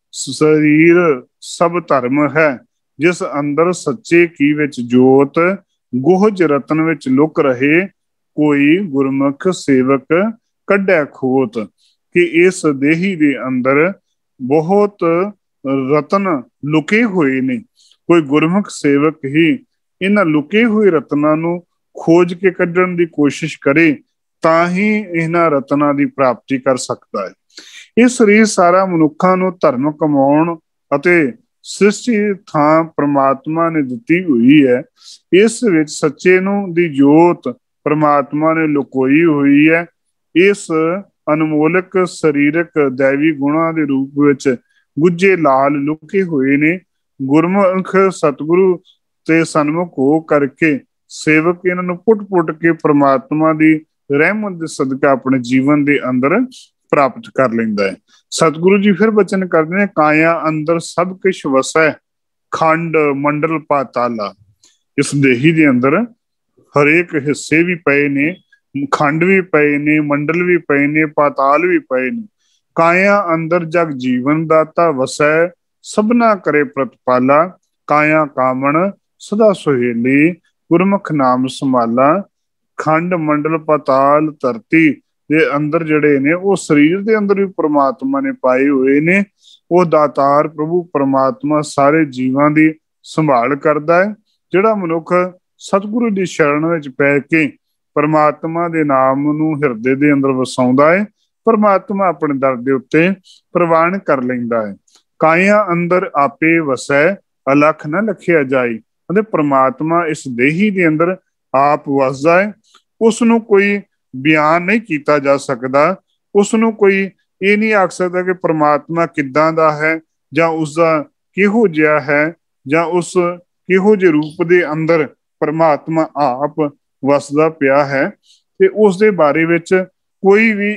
Speaker 2: शरीर सब धर्म है, जिस अंदर सच्चे की विच जोत गुहज रतन विच लुक रहे, कोई गुरमुख सेवक कड्डै खोत। कि इस देही दे अंदर बहुत रतन लुके हुए ने, कोई गुरमुख सेवक ही इन लुके हुए रत्नां नूं खोज के कड्ढण दी कोशिश करे तां ही इन्हां रत्नां दी प्राप्ति कर सकता है। ਇਹ ਸਰੀਰ ਸਾਰਾ ਮਨੁੱਖਾਂ ਨੂੰ ਧਰਮ ਕਮਾਉਣ ਅਤੇ ਸ੍ਰਿਸ਼ਟੀ ਥਾਂ ਪ੍ਰਮਾਤਮਾ ਨੇ ਦਿੱਤੀ ਹੋਈ ਹੈ। ਇਸ ਵਿੱਚ ਸੱਚੇ ਨੂੰ ਦੀ ਜੋਤ ਪ੍ਰਮਾਤਮਾ ਨੇ ਲੁਕੋਈ ਹੋਈ ਹੈ। ਇਸ ਅਨਮੋਲਕ ਸਰੀਰਕ ਦੈਵੀ ਗੁਣਾਂ ਦੇ ਰੂਪ ਵਿੱਚ ਗੁੱਜੇ ਲਾਲ ਲੁਕੇ ਹੋਏ ਨੇ। ਗੁਰਮੁਖ ਸਤਿਗੁਰੂ ਤੇ ਸਨਮੁਖ ਹੋ ਕਰਕੇ ਸੇਵਕ ਇਹਨਾਂ ਨੂੰ ਪੁੱਟ ਪੁੱਟ ਕੇ ਪ੍ਰਮਾਤਮਾ ਦੀ ਰਹਿਮਤ ਦੇ ਸਦਕਾ ਆਪਣੇ ਜੀਵਨ ਦੇ ਅੰਦਰ प्राप्त कर लेंदा है। सतगुरु जी फिर वचन करते हैं, काया अंदर सब कुछ वसै, खंड मंडल पाताला। इस देही दे अंदर हरेक हिस्से भी पे ने, खंड भी पे ने, मंडल भी पे ने, पाताल भी पे ने। काया अंदर जग जीवन दाता वसै, सबना करे प्रतिपाला। काया कामण सदा सुहेली, गुरमुख नाम संभाला। खंड मंडल पाताल धरती ਦੇ ਅੰਦਰ ਜਿਹੜੇ ਨੇ ਉਹ ਸਰੀਰ ਦੇ ਅੰਦਰ ਵੀ ਪ੍ਰਮਾਤਮਾ ਨੇ ਪਾਏ ਹੋਏ ਨੇ। ਉਹ ਦਾਤਾਰ ਪ੍ਰਭੂ ਪ੍ਰਮਾਤਮਾ ਸਾਰੇ ਜੀਵਾਂ ਦੀ ਸੰਭਾਲ ਕਰਦਾ ਹੈ। ਜਿਹੜਾ ਮਨੁੱਖ ਸਤਿਗੁਰੂ ਦੀ ਸ਼ਰਨ ਵਿੱਚ ਪੈ ਕੇ ਪ੍ਰਮਾਤਮਾ ਦੇ ਨਾਮ ਨੂੰ ਹਿਰਦੇ ਦੇ ਅੰਦਰ ਵਸਾਉਂਦਾ ਹੈ, ਪ੍ਰਮਾਤਮਾ ਆਪਣੇ ਦਰ ਦੇ ਉੱਤੇ ਪ੍ਰਵਾਨ ਕਰ ਲੈਂਦਾ ਹੈ। ਕਾਇਆ ਅੰਦਰ ਆਪੇ ਵਸੈ, ਅਲਖ ਨਾ ਲਖਿਆ ਜਾਈ। ਅਤੇ ਪ੍ਰਮਾਤਮਾ ਇਸ ਦੇਹੀ ਦੇ ਅੰਦਰ ਆਪ ਵਸਦਾ ਹੈ। ਉਸ ਨੂੰ ਕੋਈ ਬਿਆਨ ਨਹੀਂ ਕੀਤਾ ਜਾ ਸਕਦਾ। ਉਸ ਨੂੰ ਕੋਈ ਇਹ ਨਹੀਂ ਆਖ ਸਕਦਾ ਕਿ ਪ੍ਰਮਾਤਮਾ ਕਿੱਦਾਂ ਦਾ ਹੈ ਜਾਂ ਉਸਦਾ ਕਿਹੋ ਜਿਹਾ ਹੈ ਜਾਂ ਉਸ ਕਿਹੋ ਜਿਹੇ ਰੂਪ ਦੇ ਅੰਦਰ ਪ੍ਰਮਾਤਮਾ ਆਪ ਵਸਦਾ ਪਿਆ ਹੈ। ਤੇ ਉਸ ਦੇ ਬਾਰੇ ਵਿੱਚ ਕੋਈ ਵੀ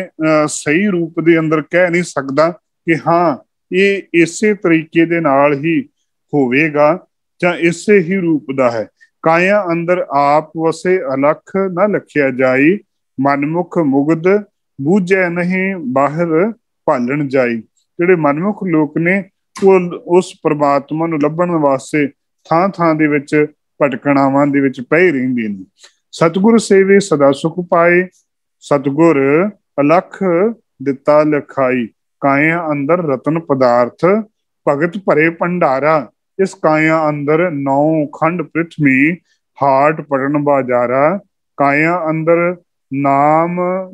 Speaker 2: ਇਹ ਸਹੀ ਰੂਪ ਦੇ ਅੰਦਰ ਕਹਿ ਨਹੀਂ ਸਕਦਾ ਕਿ ਹਾਂ ਇਹ ਇਸੇ ਤਰੀਕੇ ਦੇ ਨਾਲ ਹੀ ਹੋਵੇਗਾ ਜਾਂ ਇਸੇ ਹੀ ਰੂਪ ਦਾ ਹੈ। ਕਾਇਆ ਅੰਦਰ ਆਪ ਵਸੇ, ਅਲਖ ਨਾ ਲਖਿਆ ਜਾਈ। ਮਨਮੁਖ ਮੁਗਧ ਬੂਝੈ ਨਹੀਂ, ਬਾਹਰ ਭਾਲਣ ਜਾਈ। ਜਿਹੜੇ ਮਨਮੁਖ ਲੋਕ ਨੇ ਉਹ ਉਸ ਪ੍ਰਮਾਤਮਾ ਨੂੰ ਲੱਭਣ ਵਾਸਤੇ ਥਾਂ ਥਾਂ ਦੇ ਵਿੱਚ ਭਟਕਣਾਵਾਂ ਦੇ ਵਿੱਚ ਪਏ ਰਹਿੰਦੇ ਨੇ। ਸਤਿਗੁਰ ਸੇਵੇ ਸਦਾ ਸੁਖ ਪਾਏ, ਸਤਿਗੁਰ ਅਲਖ ਦਿੱਤਾ ਲਖਾਈ। ਕਾਇਆ ਅੰਦਰ ਰਤਨ ਪਦਾਰਥ, ਭਗਤ ਭਰੇ ਭੰਡਾਰਾ। ਇਸ ਕਾਇਆ ਅੰਦਰ ਨੌ ਖੰਡ ਪ੍ਰਿਥਵੀ, ਹਾਟ ਪੜਨ ਬਾਜ਼ਾਰਾ। ਕਾਇਆ ਅੰਦਰ ਨਾਮ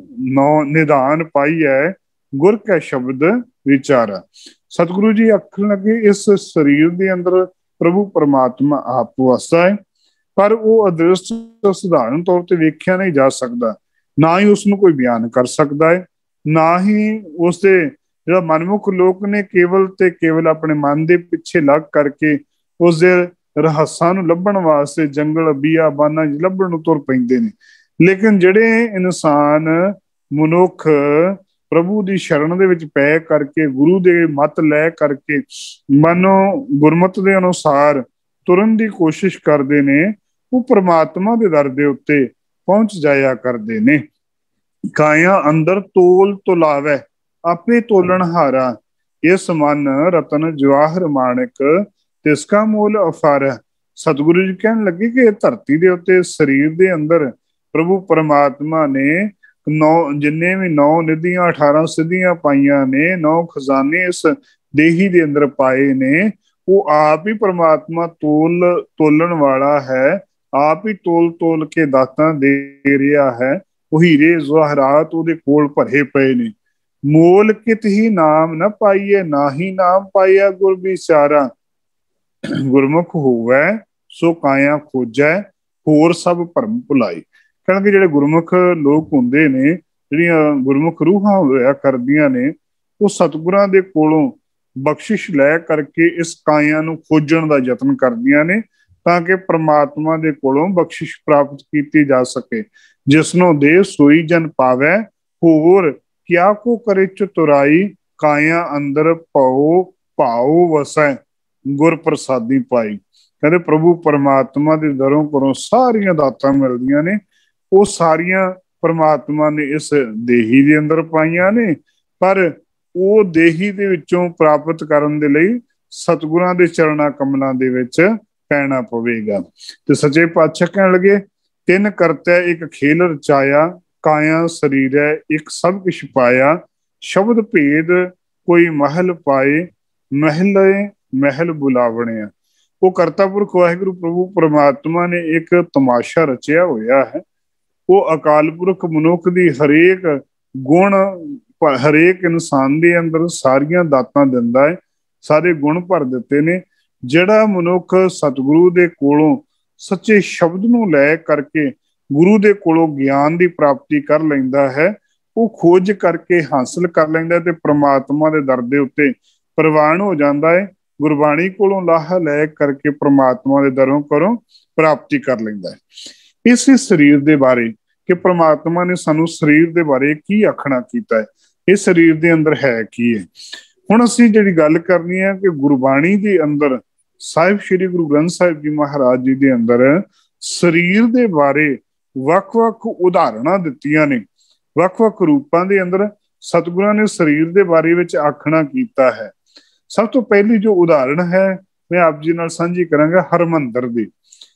Speaker 2: ਨੌ ਨਿਧਾਨ ਪਾਈਐ, ਗੁਰ ਕੈ ਸ਼ਬਦ ਵਿਚਾਰਾ। ਸਤਿਗੁਰੂ ਜੀ ਆਖਣ ਲੱਗੇ ਇਸ ਸਰੀਰ ਦੇ ਅੰਦਰ ਪ੍ਰਭੂ ਪਰਮਾਤਮਾ ਆਪ ਵਸਦਾ ਹੈ। पर वो अदृश्ट सधारण तौर पर वेख्या नहीं जा सकता, ना ही उसनों कोई बयान कर सकता है, ना ही उसके जो मनमुख लोग ने केवल ते केवल अपने मन के पिछे लग करके उसके रहस्यां नूं लभण वास्ते जंगल बिया बाना लभण नूं तुर पैंदे ने। लेकिन जिहड़े इंसान मनुख प्रभु की शरण दे विच पै करके गुरु दे मत लै करके मनो गुरमत के अनुसार तुरन की कोशिश करते ने, वो परमात्मा के दर दे उत्ते पहुंच जाया करते ने। काया अंदर तोल तुलावे आपे तोलन हारा, इस मन रतन जवाहर माणिक तिसका मोल अफार है। सतगुरु जी कहन लगे कि धरती के उत्ते शरीर के अंदर प्रभु परमात्मा ने नौ जिन्ने भी नौ निधियां अठारह सिद्धियां पाइया ने, नौ खजाने इस देही के अंदर पाए ने, वो आप ही परमात्मा तोल तोलन वाला है, आप ही तोल तोल के दातां दे रहा है। वो हीरे जवाहरात उहदे कोल भरे पे ने, मोल कित ही नाम न पाइए, ना ही नाम पाइया गुर विचारा। गुरमुख होवै सो काया खोजै, होर सब भरम भुलाई। कहणगे जिहड़े गुरमुख लोग हुंदे ने, जिहड़ियां गुरमुख रूहां होया करदियां ने, वो सतगुरां दे कोलों बख्शिश लै करके इस काया नूं खोजण दा यतन करदियां ने, ताकि परमात्मा दे कोलों बख्शिश प्राप्त कीती जा सके। जिसनों दे सोई जन पावै, होर क्या को करे चतुराई, काया अंदर पाओ भाओ वसै, गुर प्रसादी पाई। कहते प्रभु परमात्मा दे दरों कोलों सारियां दातां मिलदियां ने, वो सारियां परमात्मा ने इस देही दे अंदर पाइयां ने, पर वो देही दे विचों प्राप्त करन दे लई सतगुरां दे चरना कमलां दे विच पैना पवेगा। ते सच्चे पातशाह कहण लगे तिन करतै एक खेल रचाया, काया शरीर है एक सब किश पाया, शब्द भेद कोई महल पाए, महल महल बुलावणे। वो करता पुरख वाहिगुरु प्रभु परमात्मा ने एक तमाशा रचिया होया है। वो अकाल पुरख मनुख दी हरेक गुण हरेक इंसान दे अंदर सारियां दातां दिंदा है, सारे गुण भर दिते ने। जिहड़ा मनुख सतगुरु दे कोलों सच्चे शब्द नूं लै करके गुरु दे कोलों ज्ञान की प्राप्ति कर लैंदा है, वो खोज करके हासिल कर लैंदा ते परमात्मा दे दर दे उत्ते प्रवान हो जाता है। गुरबाणी कोलों लाहा लै करके परमात्मा दे दरों करों प्राप्ति कर लैंदा है। इस शरीर दे बारे कि परमात्मा ने सानू शरीर दे बारे की आखना कीता है, इस शरीर दे अंदर है की है। हुण असीं जिहड़ी गल करनी है कि गुरबाणी दे अंदर साहिब श्री गुरु ग्रंथ साहिब जी महाराज जी दे अंदर शरीर दे बारे वख-वख उदाहरणां दित्तियां ने, वख-वख रूपां दे अंदर सतगुरां ने शरीर दे बारे विच आखना कीता है। सब तो पहली जो उदाहरण है मैं आप जी नाल सांझी करांगा हरमंदर दी।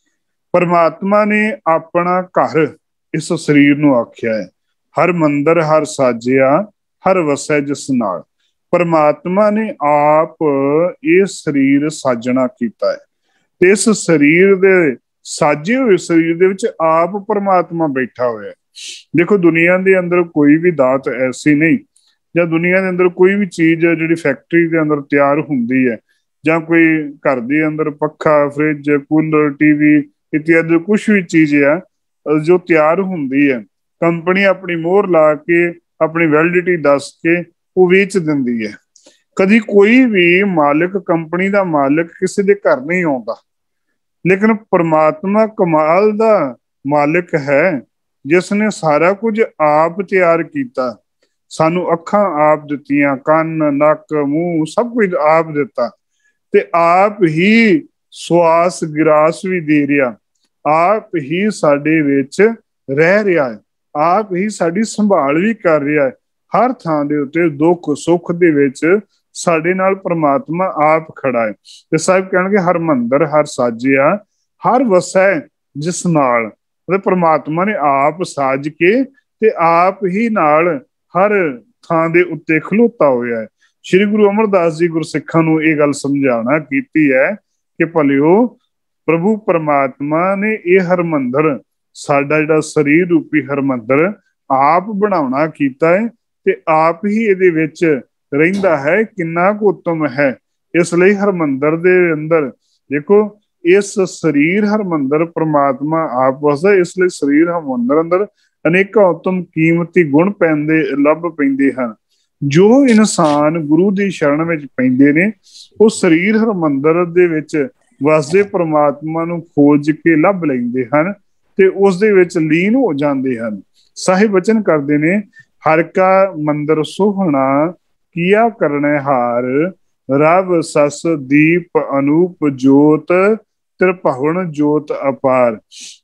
Speaker 2: परमात्मा ने अपना घर इस शरीर नूं आख्या है, हर मंदिर हर साजिया हर वसै जिस नाल। परमात्मा ने आप ये शरीर साजना कीता है। इस शरीर दे साजे हुए शरीर दे विच आप परमात्मा बैठा होया है। देखो दुनिया दे अंदर कोई भी दात ऐसी नहीं, या दुनिया के अंदर कोई भी चीज जिहड़ी फैक्ट्री के अंदर तैयार हुंदी है, जां कोई घर दे अंदर पक्खा फ्रिज कूलर टीवी इत्यादि कुछ भी चीज है जो तैयार हुंदी है, कंपनी अपनी मोहर ला के अपनी वैलिडिटी दस के वो वेच दिंदी है। कदी कोई भी मालिक कंपनी का मालिक किसी दे घर नहीं आउंदा, लेकिन परमात्मा कमाल दा मालिक है जिसने सारा कुछ आप तैयार किया। सानू अखां आप दित्तियां, कन नक मूँह सब कुछ आप दिता, ते आप ही श्वास गिरास भी दे रहा, आप ही साडे विच रह रहा है, आप ही साडी संभाल भी कर रहा है। हर थां दे उत्ते दुख सुख दे विच साडे नाल परमात्मा आप खड़ा है। ते साहिब कहणगे हर मंदिर हर साजिया हर वसै जिस नाल, परमात्मा ने आप साज के ते आप ही नाल हर थां दे उत्ते खलोता होया है। श्री गुरु अमरदास जी गुरसिखां नूं इह गल समझाना कीती है कि भलिओ प्रभु परमात्मा ने यह हरमंदर साडा जिहड़ा शरीर रूपी हरमंदर आप बनाउणा कीता है, ते आप ही इहदे विच रहिंदा है। किन्ना कुछ उत्तम है। इसलिए हरमंदर दे अंदर देखो इस शरीर हरमंदर परमात्मा आप वसदा, इसलिए शरीर हरमंदर अंदर अनेकों उत्तम कीमती गुण पैंदे लभ पैंदे हैं। जो इंसान गुरु की शरण में पैंदे ने वो शरीर हरमंदर दे विच वसदे परमात्मा नूं खोज के लभ लैंदे हन ते उस दे विच लीन हो जांदे हन। साहिब वचन करदे ने, हर का मंदिर सोहना किया करने हार, रब सस दीप अनूप जोत, त्रिभुवन जोत अपार।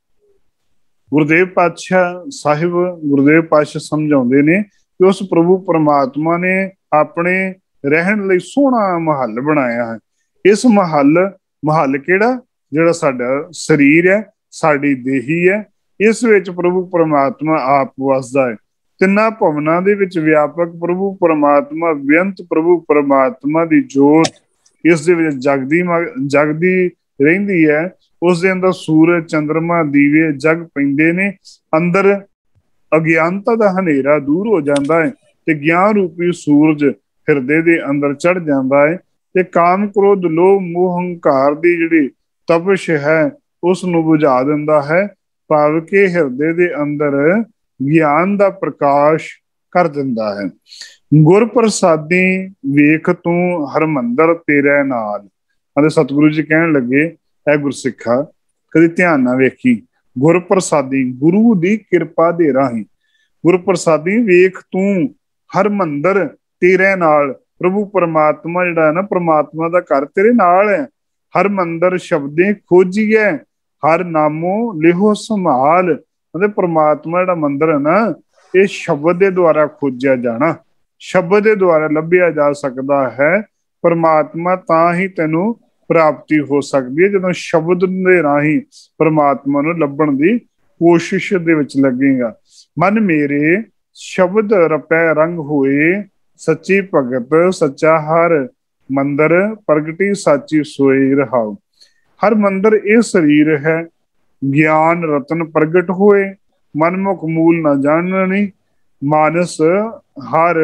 Speaker 2: गुरुदेव पातशाह साहिब गुरुदेव पातशाह समझाउंदे ने कि उस प्रभु परमात्मा ने अपने रहन लई सोहना महल बनाया है। इस महल महल केड़ा, जिहड़ा साडा शरीर है, साडी देही है, इस विच प्रभु परमात्मा आप वसदा है। तिन्ना भवनां दे विच व्यापक प्रभु परमात्मा बेअंत प्रभु परमात्मा दी जोत इस दे विच जगदी जगदी रहिंदी है। उस दे अंदर सूरज चंद्रमा दीवे जग पैंदे ने। अंदर अज्ञानता दा हनेरा दूर हो जाता है ते ज्ञान रूपी सूरज हिरदे दे अंदर चढ़ जाता है ते काम क्रोध लोभ मोह हंकार दी जिहड़ी तपश है उस नूं बुझा दिंदा है, भाव के हिरदे दे अंदर ज्ञान दा प्रकाश कर दिंदा है। गुर प्रसादी वेख तू हरमंदर तेरे नाल। अते सतगुरु जी कहण लगे, ऐ गुरसिखा कदी ध्यान ना वेखी, गुर प्रसादी गुरु दी किरपा दे राही, गुर प्रसादी वेख तू हरमंदर तेरे नाल। प्रभु परमात्मा जिहड़ा है ना, परमात्मा दा घर तेरे नाल है। हरमंदर शब्दें खोजिए, हर नामो लिहो संभाल। अते परमात्मा जिहड़ा मंदिर है ना, ये शब्द दे द्वारा खोजिया जाना, शब्द दे द्वारा लभ्या जा सकता है। परमात्मा तां ही तैनूं प्राप्ति हो सकती है जदों शब्द दे राही परमात्मा नूं लभण दी कोशिश दे विच लगेगा। मन मेरे शब्द रपै रंग होए, सच्ची भगत सच्चा हर मंदिर प्रगटी साची सोई रहाओ। हर मंदिर ये शरीर है, ज्ञान रतन प्रगट होए, मनमुख मूल न जाननी, मानस हर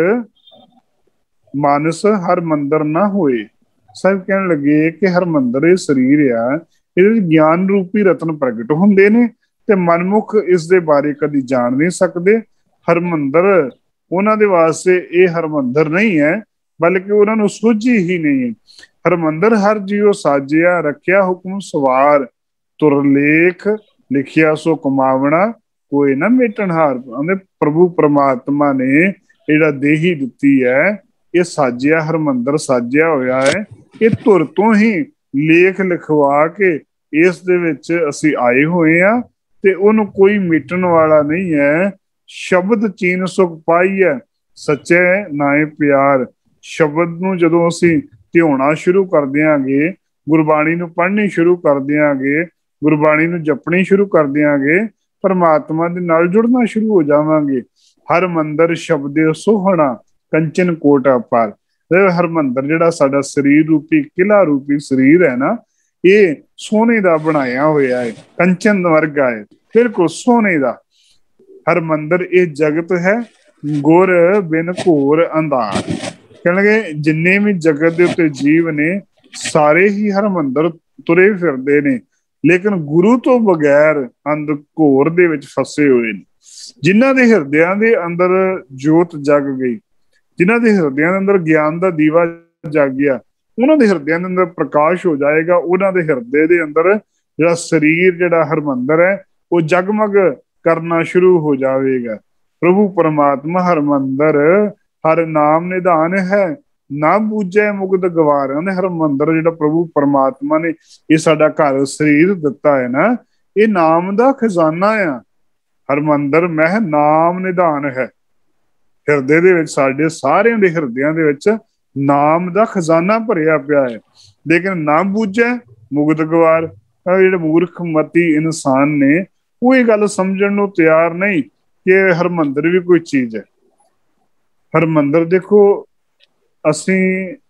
Speaker 2: मानस हर मंदिर ना होए। सब कहने लगे कि हर मंदिर ये शरीर आ, ये ज्ञान रूपी रतन प्रगट होंदे ने ते मनमुख इस दे बारे कदी जान नहीं सकते। हर मंदिर उन्हां दे वास्ते ये हर मंदिर नहीं है, बल्कि उन्हां नूं सूझी ही नहीं है। हर मंदिर हर जीव साजिया रखिया हुक्म सवार, तुरलेख लिखिया सो कमावना कोई ना मेटन हार। प्रभु परमात्मा ने जिहड़ा देही दिती है, ये साजिया हर मंदिर साजिया होया है, ये तुर तो ही लेख लिखवा के इस दे विच असीं आए होए आ ते उहनूं कोई मिटण वाला नहीं है। शब्द चीन सुख पाई है, सच्चे नाए प्यार। शब्द नूं जदों असीं धियाउणा शुरू कर दिआंगे, गुरबाणी नूं पढ़नी शुरू कर दिआंगे, गुरबाणी नूं जपणी शुरू कर दिआंगे, परमात्मा दे नाल जुड़ना शुरू हो जावांगे। हर मंदिर शब्द सोहना कंचन कोट अपार। हर मंदिर जिहड़ा साडा शरीर रूपी किला रूपी शरीर है ना, ये सोने दा बनाया होया है, कंचन वर्गा है, बिल्कुल सोने दा। हर मंदिर ये जगत है, गुर बिन घोर अंधार। कहणगे जिन्ने भी जगत दे उत्ते जीव ने सारे ही हर मंदिर तुरे फिरदे ने, लेकिन गुरु तो बगैर अंध घोर दे विच फसे हुए ने। जिन्हां दे हिरदियां दे अंदर जोत जग गई, जिन्हां दे हिरदियां दे अंदर ज्ञान दा दीवा जग गया, उन्हां दे हिरदियां दे अंदर प्रकाश हो जाएगा। उन्हां दे हिरदे दे अंदर जिहड़ा शरीर जिहड़ा हरमंदर है वो जगमग करना शुरू हो जाएगा। प्रभु परमात्मा हरमंदर हर नाम निधान है, ना बूझे मुगद गवार। हर मंदिर जिहड़ा प्रभु परमात्मा ने ये साडा घर शरीर दिता है ना, ये नाम दा खजाना आ। हर मंदिर मह नाम निधान है, हिरदे दे विच साडे सारिਆਂ ਦੇ ਹਿਰਦਿਆਂ ਦੇ ਵਿੱਚ नाम दा खजाना भरिया पिया है, लेकिन ना बूझे मुगद गवार। जिहड़े मूर्ख मती इंसान ने वो ये गल समझण नूं तैयार नहीं कि हर मंदिर भी कोई चीज है। हर मंदिर देखो, असीं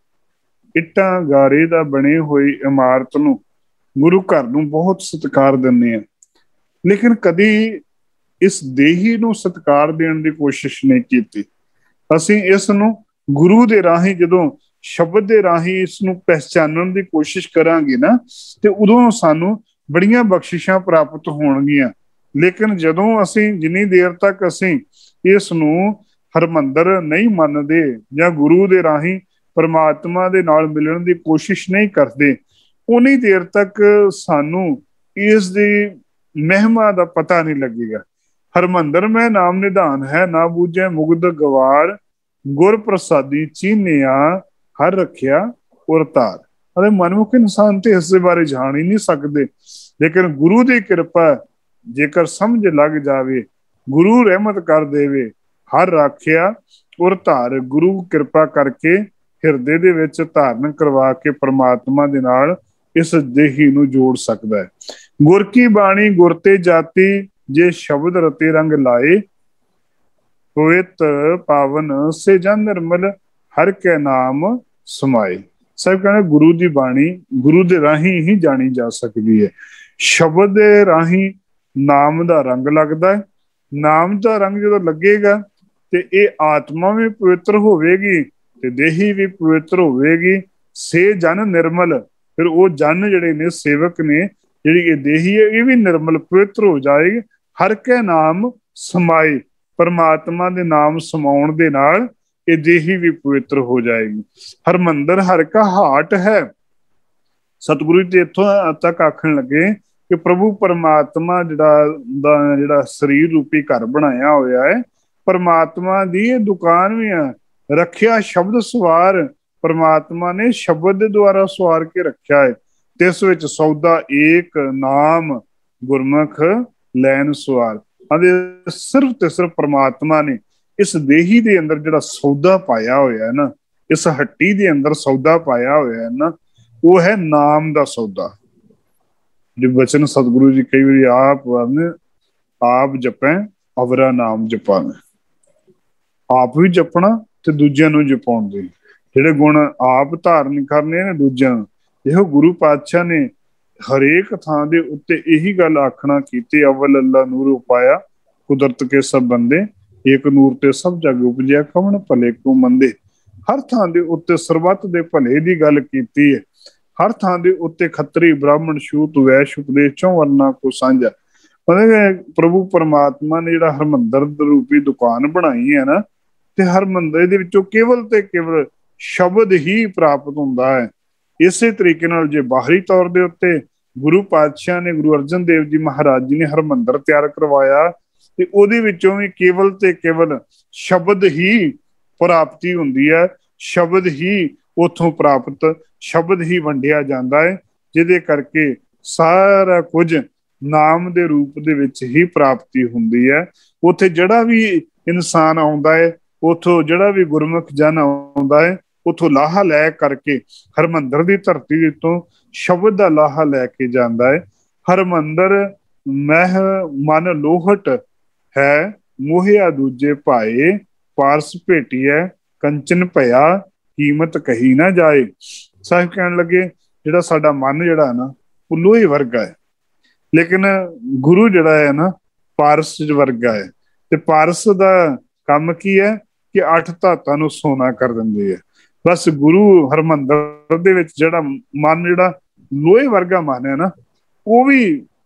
Speaker 2: इट्टां गारे दा बने हुई इमारत नूं गुरु घर नूं बहुत सत्कार दिंदे आ, लेकिन कदी इस देही नूं सत्कार देण दी कोशिश नहीं कीती। असीं इस नूं गुरु दे राही जदों शब्द दे राही इसनूं पहचानण दी कोशिश करांगे ना ते उदों सानूं बड़ियां बख्शिशां प्राप्त होणगीਆਂ। लेकिन जदों असीं जिन्नी देर तक असीं इस नूं हरमंदर नहीं मनदे जां गुरु दे राही परमात्मा दे नाल मिलण दी कोशिश नहीं करदे, उन्नी देर तक सानूं इस दी महिमा दा पता नहीं लगेगा। हरमंदर में नाम निधान है, ना बूझे मुग्ध गवार, गुर प्रसादी चीनिया हर रखिया और तार। अरे मनमुख इंसान ते इस बारे जान ही नहीं सकते, लेकिन गुरु दी कृपा जेकर समझ लग जावे, गुरु रहमत कर देवे, हर राखिया और तार, गुरु कृपा करके हिरदे दे विच धारण करवा के परमात्मा दे नाल इस देही नूं जोड़ सकदा है। गुर की बाणी गुर ते जाती, जे शब्द रते रंग लाए, पवित पावन से जन निर्मल हर के नाम समाए। सब कहना गुरु दी बाणी गुरु दे राही ही जानी जा सकती है। शब्द दे राही नाम दा रंग लगदा है। नाम दा रंग जो लगेगा ते ये आत्मा भी पवित्र होवेगी ते देही भी पवित्र होवेगी। से जन निर्मल, फिर वो जन जिहड़े ने सेवक ने, जिहड़ी ये देही है ये भी निर्मल पवित्र हो जाएगी। हर के नाम समाए, परमात्मा दे नाम समाउण दे नाल ये देही भी पवित्र हो जाएगी। हरमंदर हर का हाट है। सतगुरु जी इत्थों तक आखण लगे कि प्रभु परमात्मा जिहड़ा दा जिहड़ा शरीर रूपी घर बनाया होया है, परमात्मा दी ये दुकान भी है। रखिया शब्द सवार, परमात्मा ने शब्द दे द्वारा सवार के रखा है। तिस विच सौदा एक नाम गुरमुख लैन सवार। अदे सिर्फ ते सिर्फ परमात्मा ने इस देही दे अंदर जिहड़ा सौदा पाया होया है ना, इस हट्टी दे अंदर सौदा पाया होया है ना, वो है नाम दा सौदा। जो वचन सतगुरु जी कई बार आप ने आप जपें अवरा नाम जपाना, आप भी जपना ते दूजियां नूं जपाउण दे जिहड़े गुण आप धारण करने ने दूजियां। इहो गुरु पातशाह ने हरेक थां दे उत्ते यही गल आखना कीती, अव्वल अल्लाह नूर उपाया कुदरत के सब बंदे, एक नूर ते सब जग उपजिया कवन भले को मंदे। हर थां दे उत्ते सरबत दे भले दी गल कीती है। हर थां दे उत्ते खत्री ब्राह्मण छूत वैश्य उपदेश चौं वर्ना को सांझा। प्रभु परमात्मा ने जिहड़ा हरमंदर रूपी दुकान बनाई है ना, ते हरमंदर दे विचों केवल ते केवल शब्द ही प्राप्त हुंदा है। इसे तरीके नाल जे बाहरी तौर दे उत्ते गुरु पातशाह ने गुरु अर्जन देव जी महाराज जी ने हरमंदर तैयार करवाया, ते ओहदे विचों भी केवल ते केवल शब्द ही प्राप्ति हुंदी है। शब्द ही उथों प्राप्त, शब्द ही वंडिया जाता है, जिहदे करके सारा कुछ नाम दे रूप दे विच ही प्राप्ति हुंदी है। उत्थे जिहड़ा भी इंसान आउंदा है, उथों जिहड़ा भी गुरमुख जन आउंदा है, उथों लाहा लै करके हरमंदर की धरती तो शब्द का लाहा लैके जाता है। हरमंदर मह मन लोहट है, मोहिया दूजे भाए, पारस भेटिया कंचन भया, कीमत कही ना जाए। साहिब कहन लगे जिहड़ा साडा मन जिहड़ा ना वो लोहे वर्गा है, लेकिन गुरु जिहड़ा है ना पारस वर्गा है। ते पारस दा काम की है कि अठ धातां नूं सोना कर दिंदी है। बस गुरु हरमंदर दे विच जिहड़ा मन जिहड़ा लोहे वर्गा मन है ना, वो भी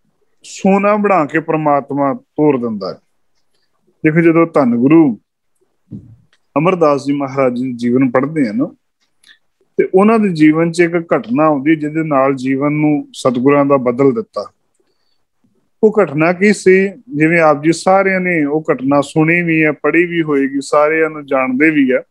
Speaker 2: सोना बना के परमात्मा तोड़ दिंदा है। देखो जदों धन गुरु अमरदास जी महाराज जी जीवन पढ़ते हैं ना, ते उन्हां दे जीवन च एक घटना आउंदी जिहदे नाल जीवन नूं सतगुरां दा बदल दिता। वो घटना की सी, जिवें आप जी सारिਆਂ ने वो घटना सुनी भी है, पढ़ी भी होएगी, सारिਆਂ नूं जाणदे भी है।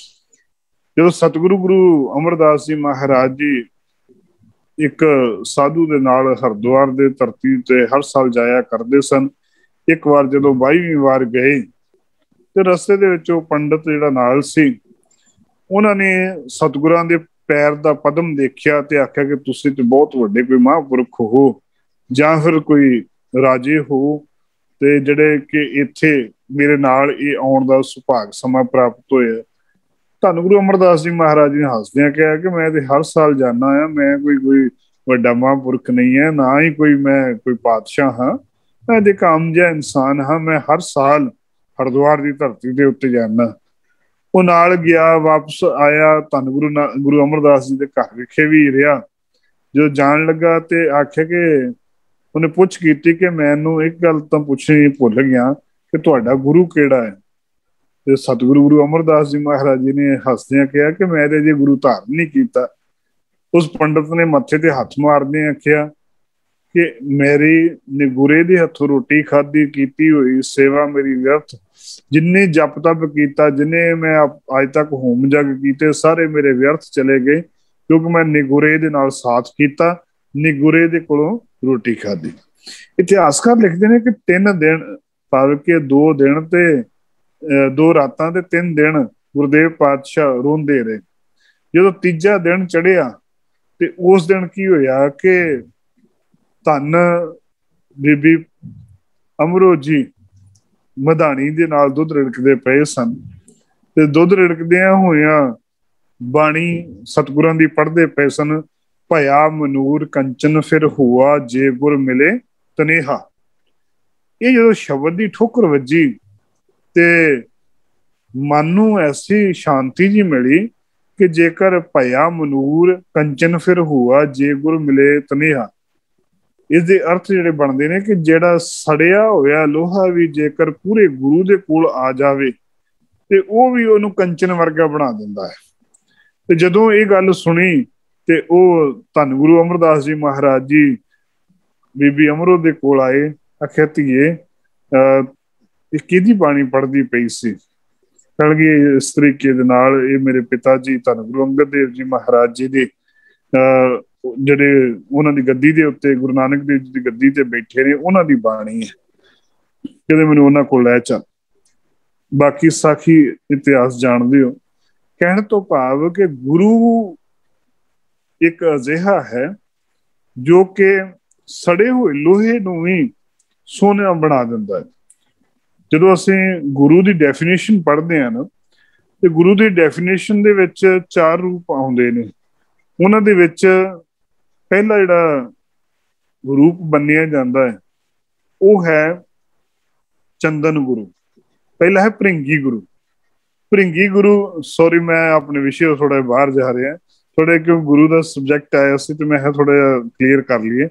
Speaker 2: जो सतगुरु गुरु अमरदास जी महाराज जी एक साधु दे नाल हरिद्वार दे धरती ते हर साल जाया करते सन। एक बार जदों बाईवीं वार गए ते रस्ते दे विच पंडित जिहड़ा नाल सी, उन्हां ने सतगुरां दे पैर दा पदम देखिया ते आख्या कि तुसीं ते बहुत वड्डे कोई महापुरख हो जां फिर कोई राजे हो, ते जिहड़े कि इत्थे मेरे नाल ये आउण दा सुभाग समा प्राप्त होया। धन गुरु अमरदास जी महाराज जी ने हसदियां कहा कि मैं ते हर साल जाना है, मैं कोई कोई वड्डा महापुरख नहीं है, ना ही कोई मैं कोई पातशाह हाँ, मैं एक आम जिहा इंसान हाँ। मैं हर साल हरिद्वार की धरती के उत्ते जाना। ਉਹ ਨਾਲ ਗਿਆ, ਵਾਪਸ ਆਇਆ, ਧੰਨ ਗੁਰੂ ਨਾ ਗੁਰੂ ਅਮਰਦਾਸ ਜੀ ਦੇ ਘਰ ਵਿਖੇ ਵੀ ਰਿਹਾ। ਜਦੋਂ ਜਾਣ ਲੱਗਾ ਤੇ ਆਖਿਆ ਕਿ ਉਹਨੇ ਪੁੱਛ ਕੀਤੀ ਕਿ ਮੈਨੂੰ ਇੱਕ ਗੱਲ ਤਾਂ ਪੁੱਛਣੀ ਭੁੱਲ ਗਿਆ ਕਿ ਤੁਹਾਡਾ ਗੁਰੂ ਕਿਹੜਾ ਹੈ। ਤੇ ਸਤਿਗੁਰੂ ਗੁਰੂ ਅਮਰਦਾਸ ਜੀ ਮਹਾਰਾਜ ਜੀ ਨੇ ਹੱਸਦਿਆਂ ਕਿਹਾ ਕਿ ਮੈਂ ਤੇ ਜੇ ਗੁਰੂ ਧਾਰਨ ਨਹੀਂ ਕੀਤਾ। ਉਸ ਪੰਡਤ ਨੇ ਮੱਥੇ ਤੇ ਹੱਥ ਮਾਰਦੇ ਆਖਿਆ ਕਿ ਮੇਰੀ ਨਿਗੁਰੇ ਦੇ ਹੱਥੋਂ ਰੋਟੀ ਖਾਧੀ, ਕੀਤੀ ਹੋਈ ਸੇਵਾ ਮੇਰੀ ਵਿਅਰਥ। ਜਿੰਨੇ ਜਪ ਤਪ ਕੀਤਾ, ਜਿੰਨੇ ਮੈਂ ਅੱਜ ਤੱਕ ਹੋਮ ਜਗ ਕੀਤੇ, ਸਾਰੇ ਮੇਰੇ ਵਿਅਰਥ ਚਲੇ ਗਏ, ਕਿਉਂਕਿ ਮੈਂ ਨਿਗੁਰੇ ਦੇ ਨਾਲ ਸਾਥ ਕੀਤਾ, ਨਿਗੁਰੇ ਦੇ ਕੋਲੋਂ ਰੋਟੀ ਖਾਧੀ। ਇਤਿਹਾਸਕਾਰ ਲਿਖਦੇ ਨੇ ਕਿ ਤਿੰਨ ਦਿਨ ਭਾਵ ਕਿ ਦੋ ਦਿਨ ਤੇ ਦੋ ਰਾਤਾਂ ਤੇ ਤਿੰਨ ਦਿਨ ਗੁਰਦੇਵ ਪਾਤਸ਼ਾਹ ਰੋਂਦੇ ਰਹੇ। ਜਦੋਂ ਤੀਜਾ ਦਿਨ ਚੜ੍ਹਿਆ ਤੇ ਉਸ ਦਿਨ ਕੀ ਹੋਇਆ ਕਿ ਧੰਨ ਬੀਬੀ ਅਮਰੋ ਜੀ ਮਧਾਣੀ ਦੇ ਨਾਲ ਦੁੱਧ ਰਿੜਕਦੇ ਪਏ ਸਨ ਤੇ ਦੁੱਧ ਰਿੜਕਦਿਆਂ ਹੋਇਆਂ ਬਾਣੀ ਸਤਿਗੁਰਾਂ ਦੀ ਪੜ੍ਹਦੇ ਪਏ ਸਨ। ਭਇਆ ਮਨੂਰ ਕੰਚਨ ਫਿਰ ਹੁਆ, ਜੇ ਗੁਰ ਮਿਲੇ ਤਨੇਹਾ। ਇਹ ਜਦੋਂ ਸ਼ਬਦ ਦੀ ਠੋਕਰ ਵੱਜੀ ਤੇ ਮਨ ਨੂੰ ਐਸੀ ਸ਼ਾਂਤੀ ਜੀ ਮਿਲੀ ਕਿ ਜੇਕਰ ਭਇਆ ਮਨੂਰ ਕੰਚਨ ਫਿਰ ਹੁਆ, ਜੇ ਗੁਰ ਮਿਲੇ ਤਨੇਹਾ। ਇਸਦੇ ਅਰਥ ਜਿਹੜੇ ਬਣਦੇ ਨੇ ਕਿ ਜਿਹੜਾ ਸੜਿਆ ਹੋਇਆ ਲੋਹਾ ਵੀ ਜੇਕਰ ਪੂਰੇ ਗੁਰੂ ਦੇ ਕੋਲ ਆ ਜਾਵੇ ਤੇ ਉਹ ਵੀ ਉਹਨੂੰ ਕੰਚਨ ਵਰਗਾ ਬਣਾ ਦਿੰਦਾ ਹੈ। ਤੇ ਜਦੋਂ ਇਹ ਗੱਲ ਸੁਣੀ ਤੇ ਉਹ ਧੰਨ ਗੁਰੂ ਅਮਰਦਾਸ ਜੀ ਮਹਾਰਾਜ ਜੀ ਬੀਬੀ ਅਮਰੋ ਦੇ ਕੋਲ ਆਏ। ਆਖਿਆ ਧੀਏ ਅਹ ਇਹ ਕਿਹਦੀ ਬਾਣੀ ਪੜ੍ਹਦੀ ਪਈ ਸੀ? ਕਲਗੀ ਇਸ ਤਰੀਕੇ ਦੇ ਨਾਲ ਇਹ ਮੇਰੇ ਪਿਤਾ ਜੀ ਧੰਨ ਗੁਰੂ ਅੰਗਦ ਦੇਵ ਜੀ ਮਹਾਰਾਜ ਜੀ ਦੇ ਅਹ ਜਿਹੜੇ ਉਹਨਾਂ ਦੀ ਗੱਦੀ ਦੇ ਉੱਤੇ ਗੁਰੂ ਨਾਨਕ ਦੇਵ ਜੀ ਦੀ ਗੱਦੀ ਤੇ ਬੈਠੇ ਨੇ, ਉਹਨਾਂ ਦੀ ਬਾਣੀ ਹੈ, ਕਹਿੰਦੇ ਮੈਨੂੰ ਉਹਨਾਂ ਕੋਲ ਲੈ ਚੱਲ। ਬਾਕੀ ਸਾਖੀ ਇਤਿਹਾਸ ਜਾਣਦੇ ਹੋ। ਕਹਿਣ ਤੋਂ ਭਾਵ ਕਿ ਗੁਰੂ ਇੱਕ ਅਜਿਹਾ ਹੈ ਜੋ ਕਿ ਸੜੇ ਹੋਏ ਲੋਹੇ ਨੂੰ ਵੀ ਸੋਨਾ ਬਣਾ ਦਿੰਦਾ ਹੈ। ਜਦੋਂ ਅਸੀਂ ਗੁਰੂ ਦੀ ਡੈਫੀਨੇਸ਼ਨ ਪੜ੍ਹਦੇ ਹਾਂ ਨਾ ਤੇ ਗੁਰੂ ਦੀ ਡੈਫੀਨੇਸ਼ਨ ਦੇ ਵਿੱਚ ਚਾਰ ਰੂਪ ਆਉਂਦੇ ਨੇ। ਉਹਨਾਂ ਦੇ ਵਿੱਚ ਪਹਿਲਾ ਜਿਹੜਾ ਰੂਪ ਮੰਨਿਆ ਜਾਂਦਾ ਹੈ ਉਹ ਹੈ ਚੰਦਨ ਗੁਰੂ। ਪਹਿਲਾ ਹੈ ਭ੍ਰਿੰਗੀ ਗੁਰੂ। ਭ੍ਰਿੰਗੀ ਗੁਰੂ ਸੌਰੀ ਮੈਂ ਆਪਣੇ ਵਿਸ਼ੇ ਤੋਂ ਥੋੜਾ ਬਾਹਰ ਜਾ ਰਿਹਾ, ਥੋੜਾ ਕਿਉਂ ਗੁਰੂ ਦਾ ਸਬਜੈਕਟ ਆਇਆ ਸੀ ਤੇ ਮੈਂ ਕਿਹਾ ਥੋੜਾ ਜਿਹਾ ਕਲੀਅਰ ਕਰ ਲਈਏ।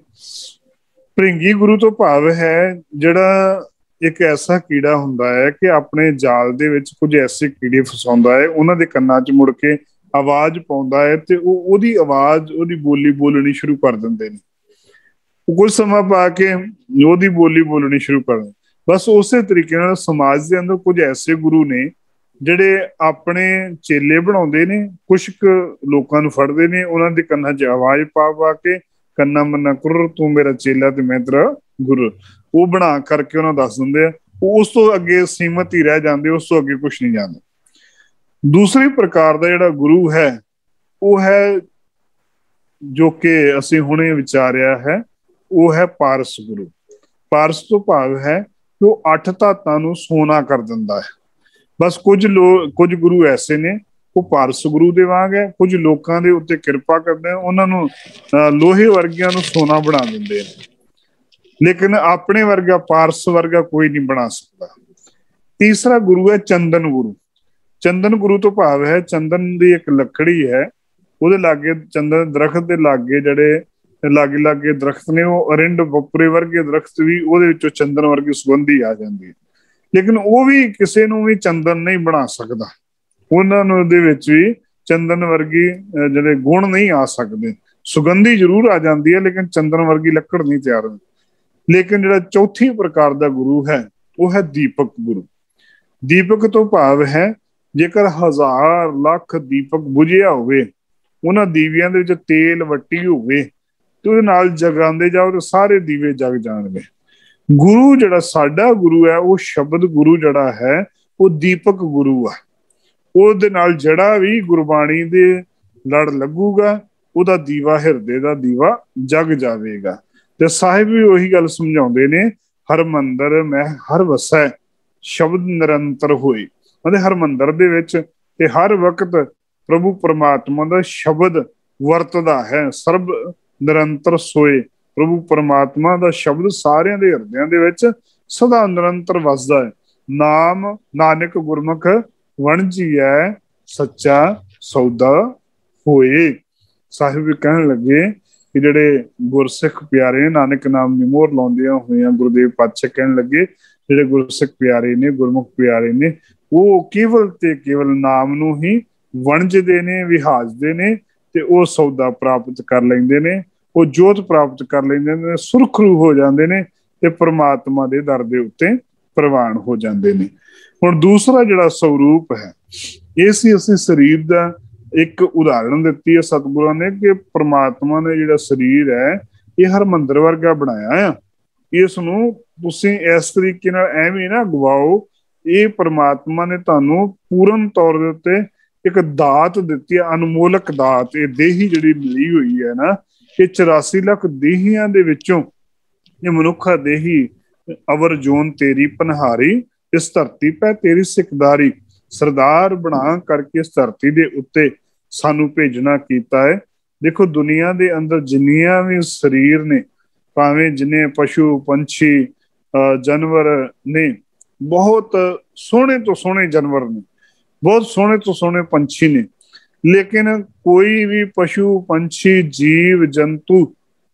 Speaker 2: ਭ੍ਰਿੰਗੀ ਗੁਰੂ ਤੋਂ ਭਾਵ ਹੈ ਜਿਹੜਾ ਇੱਕ ਐਸਾ ਕੀੜਾ ਹੁੰਦਾ ਹੈ ਕਿ ਆਪਣੇ ਜਾਲ ਦੇ ਵਿੱਚ ਕੁਝ ਐਸੇ ਕੀੜੇ ਫਸਾਉਂਦਾ ਹੈ, ਉਹਨਾਂ ਦੇ ਕੰਨਾਂ 'ਚ ਮੁੜ ਕੇ ਆਵਾਜ਼ ਪਾਉਂਦਾ ਹੈ ਤੇ ਉਹ ਉਹਦੀ ਆਵਾਜ਼ ਉਹਦੀ ਬੋਲੀ ਬੋਲਣੀ ਸ਼ੁਰੂ ਕਰ ਦਿੰਦੇ ਨੇ। ਉਹ ਕੁਝ ਸਮਾਂ ਪਾ ਕੇ ਉਹਦੀ ਬੋਲੀ ਬੋਲਣੀ ਸ਼ੁਰੂ ਕਰ ਦਿੰਦੇ। ਬਸ ਉਸੇ ਤਰੀਕੇ ਨਾਲ ਸਮਾਜ ਦੇ ਅੰਦਰ ਕੁਝ ਐਸੇ ਗੁਰੂ ਨੇ ਜਿਹੜੇ ਆਪਣੇ ਚੇਲੇ ਬਣਾਉਂਦੇ ਨੇ, ਕੁਛ ਕੁ ਲੋਕਾਂ ਨੂੰ ਫੜਦੇ ਨੇ, ਉਹਨਾਂ ਦੇ ਕੰਨਾਂ 'ਚ ਆਵਾਜ਼ ਪਾ ਪਾ ਕੇ ਕੰਨਾ ਮੰਨਾ ਕੁਰ ਤੂੰ ਮੇਰਾ ਚੇਲਾ ਤੇ ਮੈਂ ਤੇਰਾ ਗੁਰੂ, ਉਹ ਬਣਾ ਕਰਕੇ ਉਹਨਾਂ ਦੱਸ ਦਿੰਦੇ ਆ। ਉਹ ਉਸ ਤੋਂ ਅੱਗੇ ਸੀਮਤ ਹੀ ਰਹਿ ਜਾਂਦੇ, ਉਸ ਤੋਂ ਅੱਗੇ ਕੁਛ ਨਹੀਂ ਜਾਂਦੇ। ਦੂਸਰੀ ਪ੍ਰਕਾਰ ਦਾ ਜਿਹੜਾ ਗੁਰੂ ਹੈ ਉਹ ਹੈ ਜੋ ਕਿ ਅਸੀਂ ਹੁਣੇ ਵਿਚਾਰਿਆ ਹੈ, ਉਹ ਹੈ ਪਾਰਸ ਗੁਰੂ। ਪਾਰਸ ਤੋਂ ਭਾਵ ਹੈ ਕਿ ਉਹ ਅੱਠ ਧਾਤਾਂ ਨੂੰ ਸੋਨਾ ਕਰ ਦਿੰਦਾ ਹੈ। ਬਸ ਕੁਝ ਲੋਕ ਕੁਝ ਗੁਰੂ ਐਸੇ ਨੇ ਉਹ ਪਾਰਸ ਗੁਰੂ ਦੇ ਵਾਂਗ ਹੈ, ਕੁਝ ਲੋਕਾਂ ਦੇ ਉੱਤੇ ਕਿਰਪਾ ਕਰਦੇ ਆ, ਉਹਨਾਂ ਨੂੰ ਅਹ ਲੋਹੇ ਵਰਗਿਆਂ ਨੂੰ ਸੋਨਾ ਬਣਾ ਦਿੰਦੇ ਆ, ਲੇਕਿਨ ਆਪਣੇ ਵਰਗਾ ਪਾਰਸ ਵਰਗਾ ਕੋਈ ਨਹੀਂ ਬਣਾ ਸਕਦਾ। ਤੀਸਰਾ ਗੁਰੂ ਹੈ ਚੰਦਨ ਗੁਰੂ। ਚੰਦਨ ਗੁਰੂ ਤੋਂ ਭਾਵ ਹੈ ਚੰਦਨ ਦੀ ਇੱਕ ਲੱਕੜੀ ਹੈ, ਉਹਦੇ ਲਾਗੇ ਚੰਦਨ ਦਰਖਤ ਦੇ ਲਾਗੇ ਜਿਹੜੇ ਲਾਗੇ ਲਾਗੇ ਦਰਖਤ ਨੇ ਉਹ ਅਰਿੰਡ ਬਪਰੇ ਵਰਗੇ ਦਰਖਤ ਵੀ ਉਹਦੇ ਵਿੱਚੋਂ ਚੰਦਨ ਵਰਗੀ ਸੁਗੰਧੀ ਆ ਜਾਂਦੀ ਹੈ, ਲੇਕਿਨ ਉਹ ਵੀ ਕਿਸੇ ਨੂੰ ਵੀ ਚੰਦਨ ਨਹੀਂ ਬਣਾ ਸਕਦਾ। ਉਹਨਾਂ ਨੂੰ ਉਹਦੇ ਵਿੱਚ ਵੀ ਚੰਦਨ ਵਰਗੀ ਜਿਹੜੇ ਗੁਣ ਨਹੀਂ ਆ ਸਕਦੇ। ਸੁਗੰਧੀ ਜ਼ਰੂਰ ਆ ਜਾਂਦੀ ਹੈ ਲੇਕਿਨ ਚੰਦਨ ਵਰਗੀ ਲੱਕੜ ਨਹੀਂ ਤਿਆਰ ਹੁੰਦੀ। ਲੇਕਿਨ ਜਿਹੜਾ ਚੌਥੀ ਪ੍ਰਕਾਰ ਦਾ ਗੁਰੂ ਹੈ ਉਹ ਹੈ ਦੀਪਕ ਗੁਰੂ। ਦੀਪਕ ਤੋਂ ਭਾਵ ਹੈ ਜੇਕਰ ਹਜ਼ਾਰ ਲੱਖ ਦੀਪਕ ਬੁਝਿਆ ਹੋਵੇ, ਉਹਨਾਂ ਦੀਵਿਆਂ ਦੇ ਵਿੱਚ ਤੇਲ ਵੱਟੀ ਹੋਵੇ ਤੇ ਉਹਦੇ ਨਾਲ ਜਗਾਉਂਦੇ ਜਾਓ ਤੇ ਸਾਰੇ ਦੀਵੇ ਜਗ ਜਾਣਗੇ। ਗੁਰੂ ਜਿਹੜਾ ਸਾਡਾ ਗੁਰੂ ਹੈ ਉਹ ਸ਼ਬਦ ਗੁਰੂ ਜਿਹੜਾ ਹੈ ਉਹ ਦੀਪਕ ਗੁਰੂ ਆ। ਉਹਦੇ ਨਾਲ ਜਿਹੜਾ ਵੀ ਗੁਰਬਾਣੀ ਦੇ ਲੜ ਲੱਗੂਗਾ ਉਹਦਾ ਦੀਵਾ ਹਿਰਦੇ ਦਾ ਦੀਵਾ ਜਗ ਜਾਵੇਗਾ। ਤੇ ਸਾਹਿਬ ਵੀ ਉਹੀ ਗੱਲ ਸਮਝਾਉਂਦੇ ਨੇ, ਹਰ ਮੰਦਰ ਮੈਂ ਹਰ ਵਸੈ ਸ਼ਬਦ ਨਿਰੰਤਰ ਹੋਏ। ਉਹਦੇ ਹਰ ਮੰਦਰ ਦੇ ਵਿੱਚ ਤੇ ਹਰ ਵਕਤ ਪ੍ਰਭੂ ਪਰਮਾਤਮਾ ਦਾ ਸ਼ਬਦ ਵਰਤਦਾ ਹੈ। ਸਰਬ ਨਿਰੰਤਰ ਸੋਏ। ਪ੍ਰਭੂ ਪਰਮਾਤਮਾ ਦਾ ਸ਼ਬਦ ਸਾਰਿਆਂ ਦੇ ਹਿਰਦਿਆਂ ਦੇ ਵਿੱਚ ਸਦਾ ਨਿਰੰਤਰ ਵਸਦਾ ਹੈ। ਨਾਮ ਨਾਨਕ ਗੁਰਮੁਖ वणजीए सच्चा सौदा होए। साहिब कहन लगे कि जिहड़े गुरसिख प्यारे नानक नाम दी मोहर लाउंदियां होइयां गुरुदेव पातशाह कहन लगे जिहड़े गुरसिख प्यारे ने गुरमुख प्यारे ने वो केवल ते केवल नाम नूं ही वणजदे ने विहाजदे ने ते वो सौदा प्राप्त कर लैंदे ने वो जोत प्राप्त कर लैंदे ने सुरखरू हो जांदे ने ते परमात्मा दे दर दे उत्ते प्रवान हो जांदे ने। हुण दूसरा जिहड़ा स्वरूप है ये सी असीं शरीर दा एक उदाहरण दित्ती है सतगुरां ने कि परमात्मा ने जिहड़ा शरीर है ये हरमंदर वर्गा बनाया है। इस नूं तुसीं इस तरीके नाल एवें ना गवाओ। ये परमात्मा ने तुहानूं पूर्ण तौर दे उत्ते एक दात दित्ती है, अनमोलक दात। ये देही जिहड़ी मिली हुई है ना ये चौरासी लख देहियां दे विचों ये मनुखा देही अवर जोन तेरी पनहारी इस धरती पे तेरी सिकदारी सरदार बना करके इस धरती दे उत्ते सानू भेजना कीता है। देखो दुनिया दे अंदर जिन्नियां भी शरीर ने भावें जिन्ने पशु पंछी जानवर ने बहुत सोहने तो सोहने जानवर ने बहुत सोहने तो सोहने पंछी ने लेकिन कोई भी पशु पंछी जीव जंतु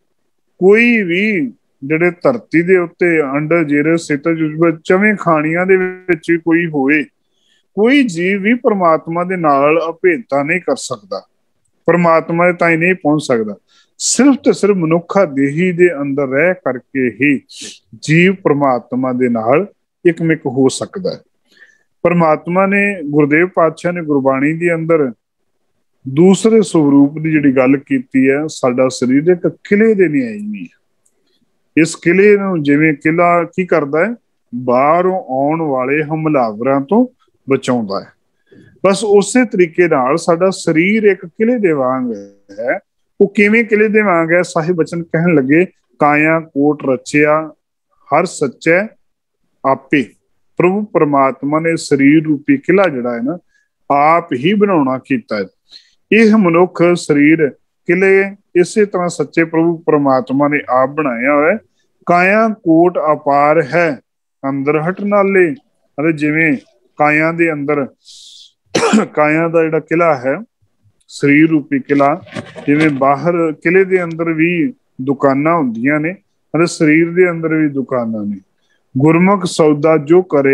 Speaker 2: कोई भी ਜਿਹੜੇ ਧਰਤੀ ਦੇ ਉੱਤੇ ਅੰਡਰ ਜਿਹੜੇ ਸਿੱਤਜ ਚਵੇਂ ਖਾਣੀਆਂ ਦੇ ਵਿੱਚ ਕੋਈ ਹੋਵੇ ਕੋਈ ਜੀਵ ਵੀ परमात्मा ਦੇ ਨਾਲ ਅਭੇਦਤਾ ਨਹੀਂ ਕਰ ਸਕਦਾ। परमात्मा ਦੇ ਤਾਈਂ ਨਹੀਂ ਪਹੁੰਚ ਸਕਦਾ। ਸਿਰਫ ਤੇ ਸਿਰਫ ਮਨੁੱਖਾ ਦੇਹੀ ਦੇ ਅੰਦਰ ਰਹਿ ਕਰਕੇ ਹੀ ਜੀਵ परमात्मा ਦੇ ਨਾਲ ਇਕਮਿਕ ਹੋ ਸਕਦਾ ਹੈ। परमात्मा ने गुरुदेव पातशाह ने गुरबाणी ਦੇ ਅੰਦਰ दूसरे स्वरूप ਦੀ ਜਿਹੜੀ ਗੱਲ ਕੀਤੀ ਹੈ ਸਾਡਾ ਸਰੀਰ ਇੱਕ ਕਿਲੇ ਦੇ ਨਹੀਂ ਆਈ ਨਹੀਂ। इस किले जिवें किला की करता है बाहरों आउण वाले हमलावरां तो बचाउंदा है। बस उसे तरीके नाल साडा शरीर एक किले दे वांग है। वो किवें किले दे वांग है साहिब बचन कहन लगे काया कोट रचिया हर सच्चे आपे। प्रभु परमात्मा ने शरीर रूपी किला जिहड़ा है ना आप ही बनाउणा कीता है। यह मनुख शरीर किले इसे तरह सच्चे प्रभु परमात्मा ने आप बनाया है। काया कोट अपार है अंदर हट नाले अरे जिवें काया दे अंदर काया दा जिहड़ा किला है शरीर रूपी किला जिवें बाहर किले दे अंदर भी दुकानां हुंदियां ने अरे शरीर दे अंदर भी दुकानां ने। गुरमुख सौदा जो करे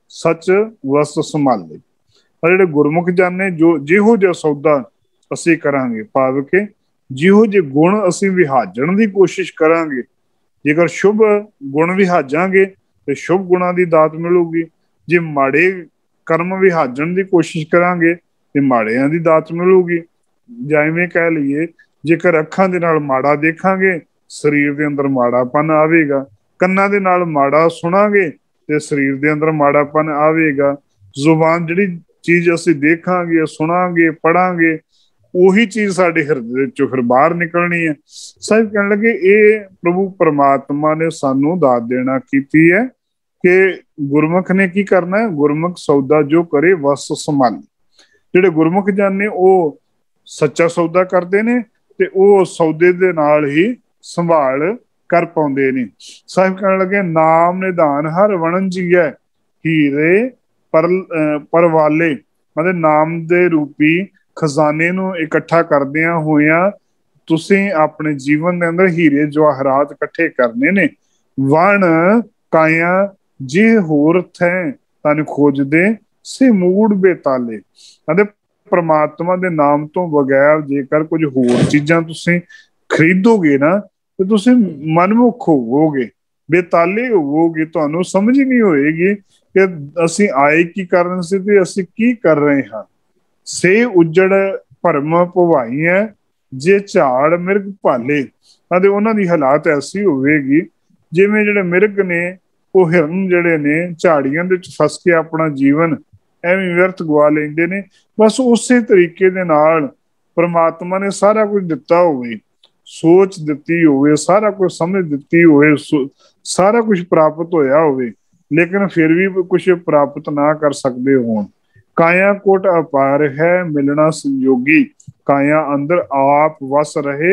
Speaker 2: सच वस संभाले। और जिहड़े गुरमुख जाने जो जिहो जिहा सौदा असीं करांगे भाव के जिहो जे गुण असीं विहाजण दी कोशिश करांगे जेकर शुभ गुण विहाजांगे ते शुभ गुणां दी दात मिलूगी। जे माड़े कर्म विहाजण दी कोशिश करांगे ते माड़ियां दी दात मिलूगी। जिवें कह लईए जेकर अखां दे नाल माड़ा देखांगे शरीर दे अंदर माड़ापन आवेगा। कन्नां दे नाल माड़ा सुनांगे ते शरीर दे अंदर माड़ापन आवेगा। जुबान जिहड़ी चीज असीं देखांगे सुनांगे पढ़ांगे ਉਹੀ चीज साडे हिरदे चों फिर बाहर निकलनी है। साहिब कहने लगे ये प्रभु परमात्मा ने सानू दात देना कीती है कि गुरमुख ने की करना है गुरमुख सौदा जो करे वस संभाले। जिहड़े गुरमुख जाने वो सच्चा सौदा करते ने ते वो सौदे दे नाल ही संभाल कर पाउंदे ने। साहिब कहने लगे नाम निधान हर वणजीए हीरे पर परवाले मतलब नाम दे रूपी खजाने नूं इकट्ठा करदियां होइयां तुसीं अपने जीवन दे अंदर हीरे जवाहरात इकट्ठे करने ने। वण काया जे होर थे तन खोजदे से मूड़ बेताले। अते परमात्मा दे नाम तो बगैर जेकर कुछ होर चीज़ां तुसीं खरीदोगे ना तो तुसीं मनमुख होवोगे बेताले होवोगे। तुहानूं समझ ही नहीं होएगी कि असीं आए की करन सी ते असीं की कर रहे हां। से उजड़ भरम भवाई है जे झाड़ मिर्ग भाले। अते उन्हां दी हालात ऐसी होवेगी जिवें जिहड़े मिर्ग ने वो हिरन जिहड़े ने झाड़ियां दे विच फस के अपना जीवन एवें व्यर्थ गवा लैंदे ने। बस उसे तरीके दे नाल परमात्मा ने सारा कुछ दिता होवे सोच दिती होवे सारा कुछ समझ दिती होवे सारा कुछ प्राप्त होया होवे लेकिन फिर भी कुछ प्राप्त ना कर सकते होण। काया कोट अपार है मिलना संयोगी काया अंदर आप वस रहे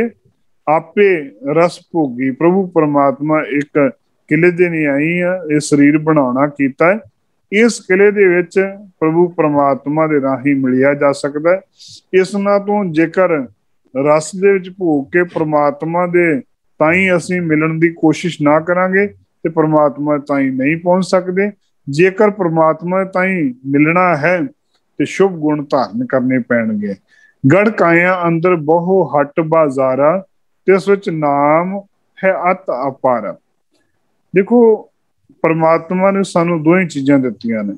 Speaker 2: आपे रस भोगी। प्रभु परमात्मा एक किले दे नहीं आई है ये शरीर बनाना कीता है इस किले दे विच प्रभु परमात्मा दे राही मिलिया जा सकदा है। इस ना तो जेकर रस दे विच भोग के परमात्मा दे ताई असीं मिलण दी कोशिश ना करांगे ते परमात्मा ताई नहीं पहुंच सकदे। जेकर परमात्मा ताई मिलना है ते शुभ गुण धारण करने पैणगे। गढ़ काया अंदर बहु हट बाजारा तिस विच नाम है अत अपारा। देखो परमात्मा ने सानू दो ही चीज़ां दित्तियां ने,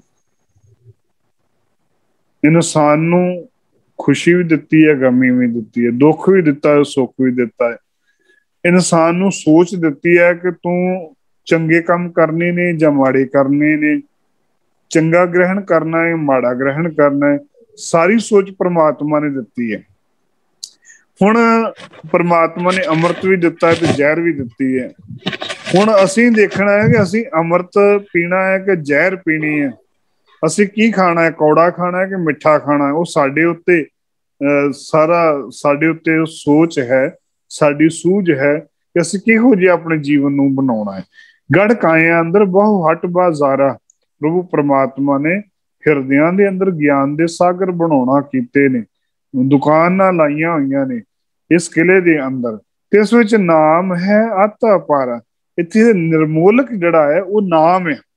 Speaker 2: इंसान नू खुशी भी दित्ती है, गमी भी दित्ती है, दुख भी दिता है, सुख भी दिता है। इंसान नू सोच दित्ती है कि तू चंगे काम करने ने जां माड़े करने ने, चंगा ग्रहण करना है माड़ा ग्रहण करना है, सारी सोच परमात्मा ने दित्ती है। हुण परमात्मा ने अमृत भी दिता है ते जहर भी दित्ती है। हुण असीं देखना है कि असीं अमृत पीना है कि जहर पीनी है, असीं की खाना है, कौड़ा खाना है कि मिठा खाना है, वो साडे उत्ते सारा साडे उत्ते सोच है, साडी सूझ है कि असीं किहो जिहा अपने जीवन नूं बनाउणा है। गढ़ काया अंदर बहु हट बाजारा, प्रभु परमात्मा ने हिरदियां दे अंदर ज्ञान दे सागर बनाउणा कीते ने, दुकानां लाइयां होईयां ने इस किले दे अंदर। ते इस विच नाम है अत अपारा। इत्थे निर्मोलक जिहड़ा है वो नाम है।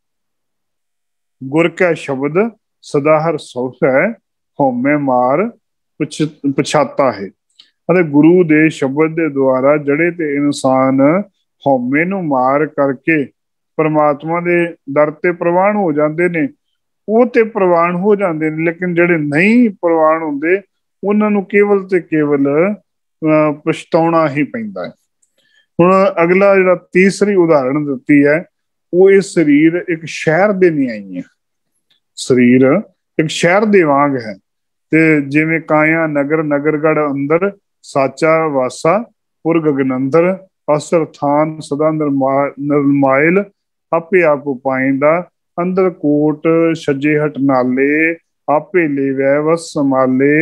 Speaker 2: गुर कै शब्द सदा हर सौख है, हौमे मार पछाता है। अरे गुरु दे शब्द दे द्वारा जड़े ते इंसान हौमे नूं मार करके परमात्मा दे दर ते प्रवान हो जाते ने, वो ते प्रवान हो जाते ने। लेकिन जड़े नहीं प्रवान होंदे उन्हां नूं केवल ते केवल पछताउणा ही पैंदा है। हुण अगला जिहड़ा तीसरी उदाहरण दित्ती है वो ये शरीर एक शहर दे न्याई है। शरीर एक शहर दे वांग है ते जिवें काया नगर नगरगढ़ अंदर साचा वासा पुर गगनंदर असर थान सदा निर्माइल आपे आप पाइंदा अंदर कोट सज्जे हट नाले आपे लेवै वस संभाले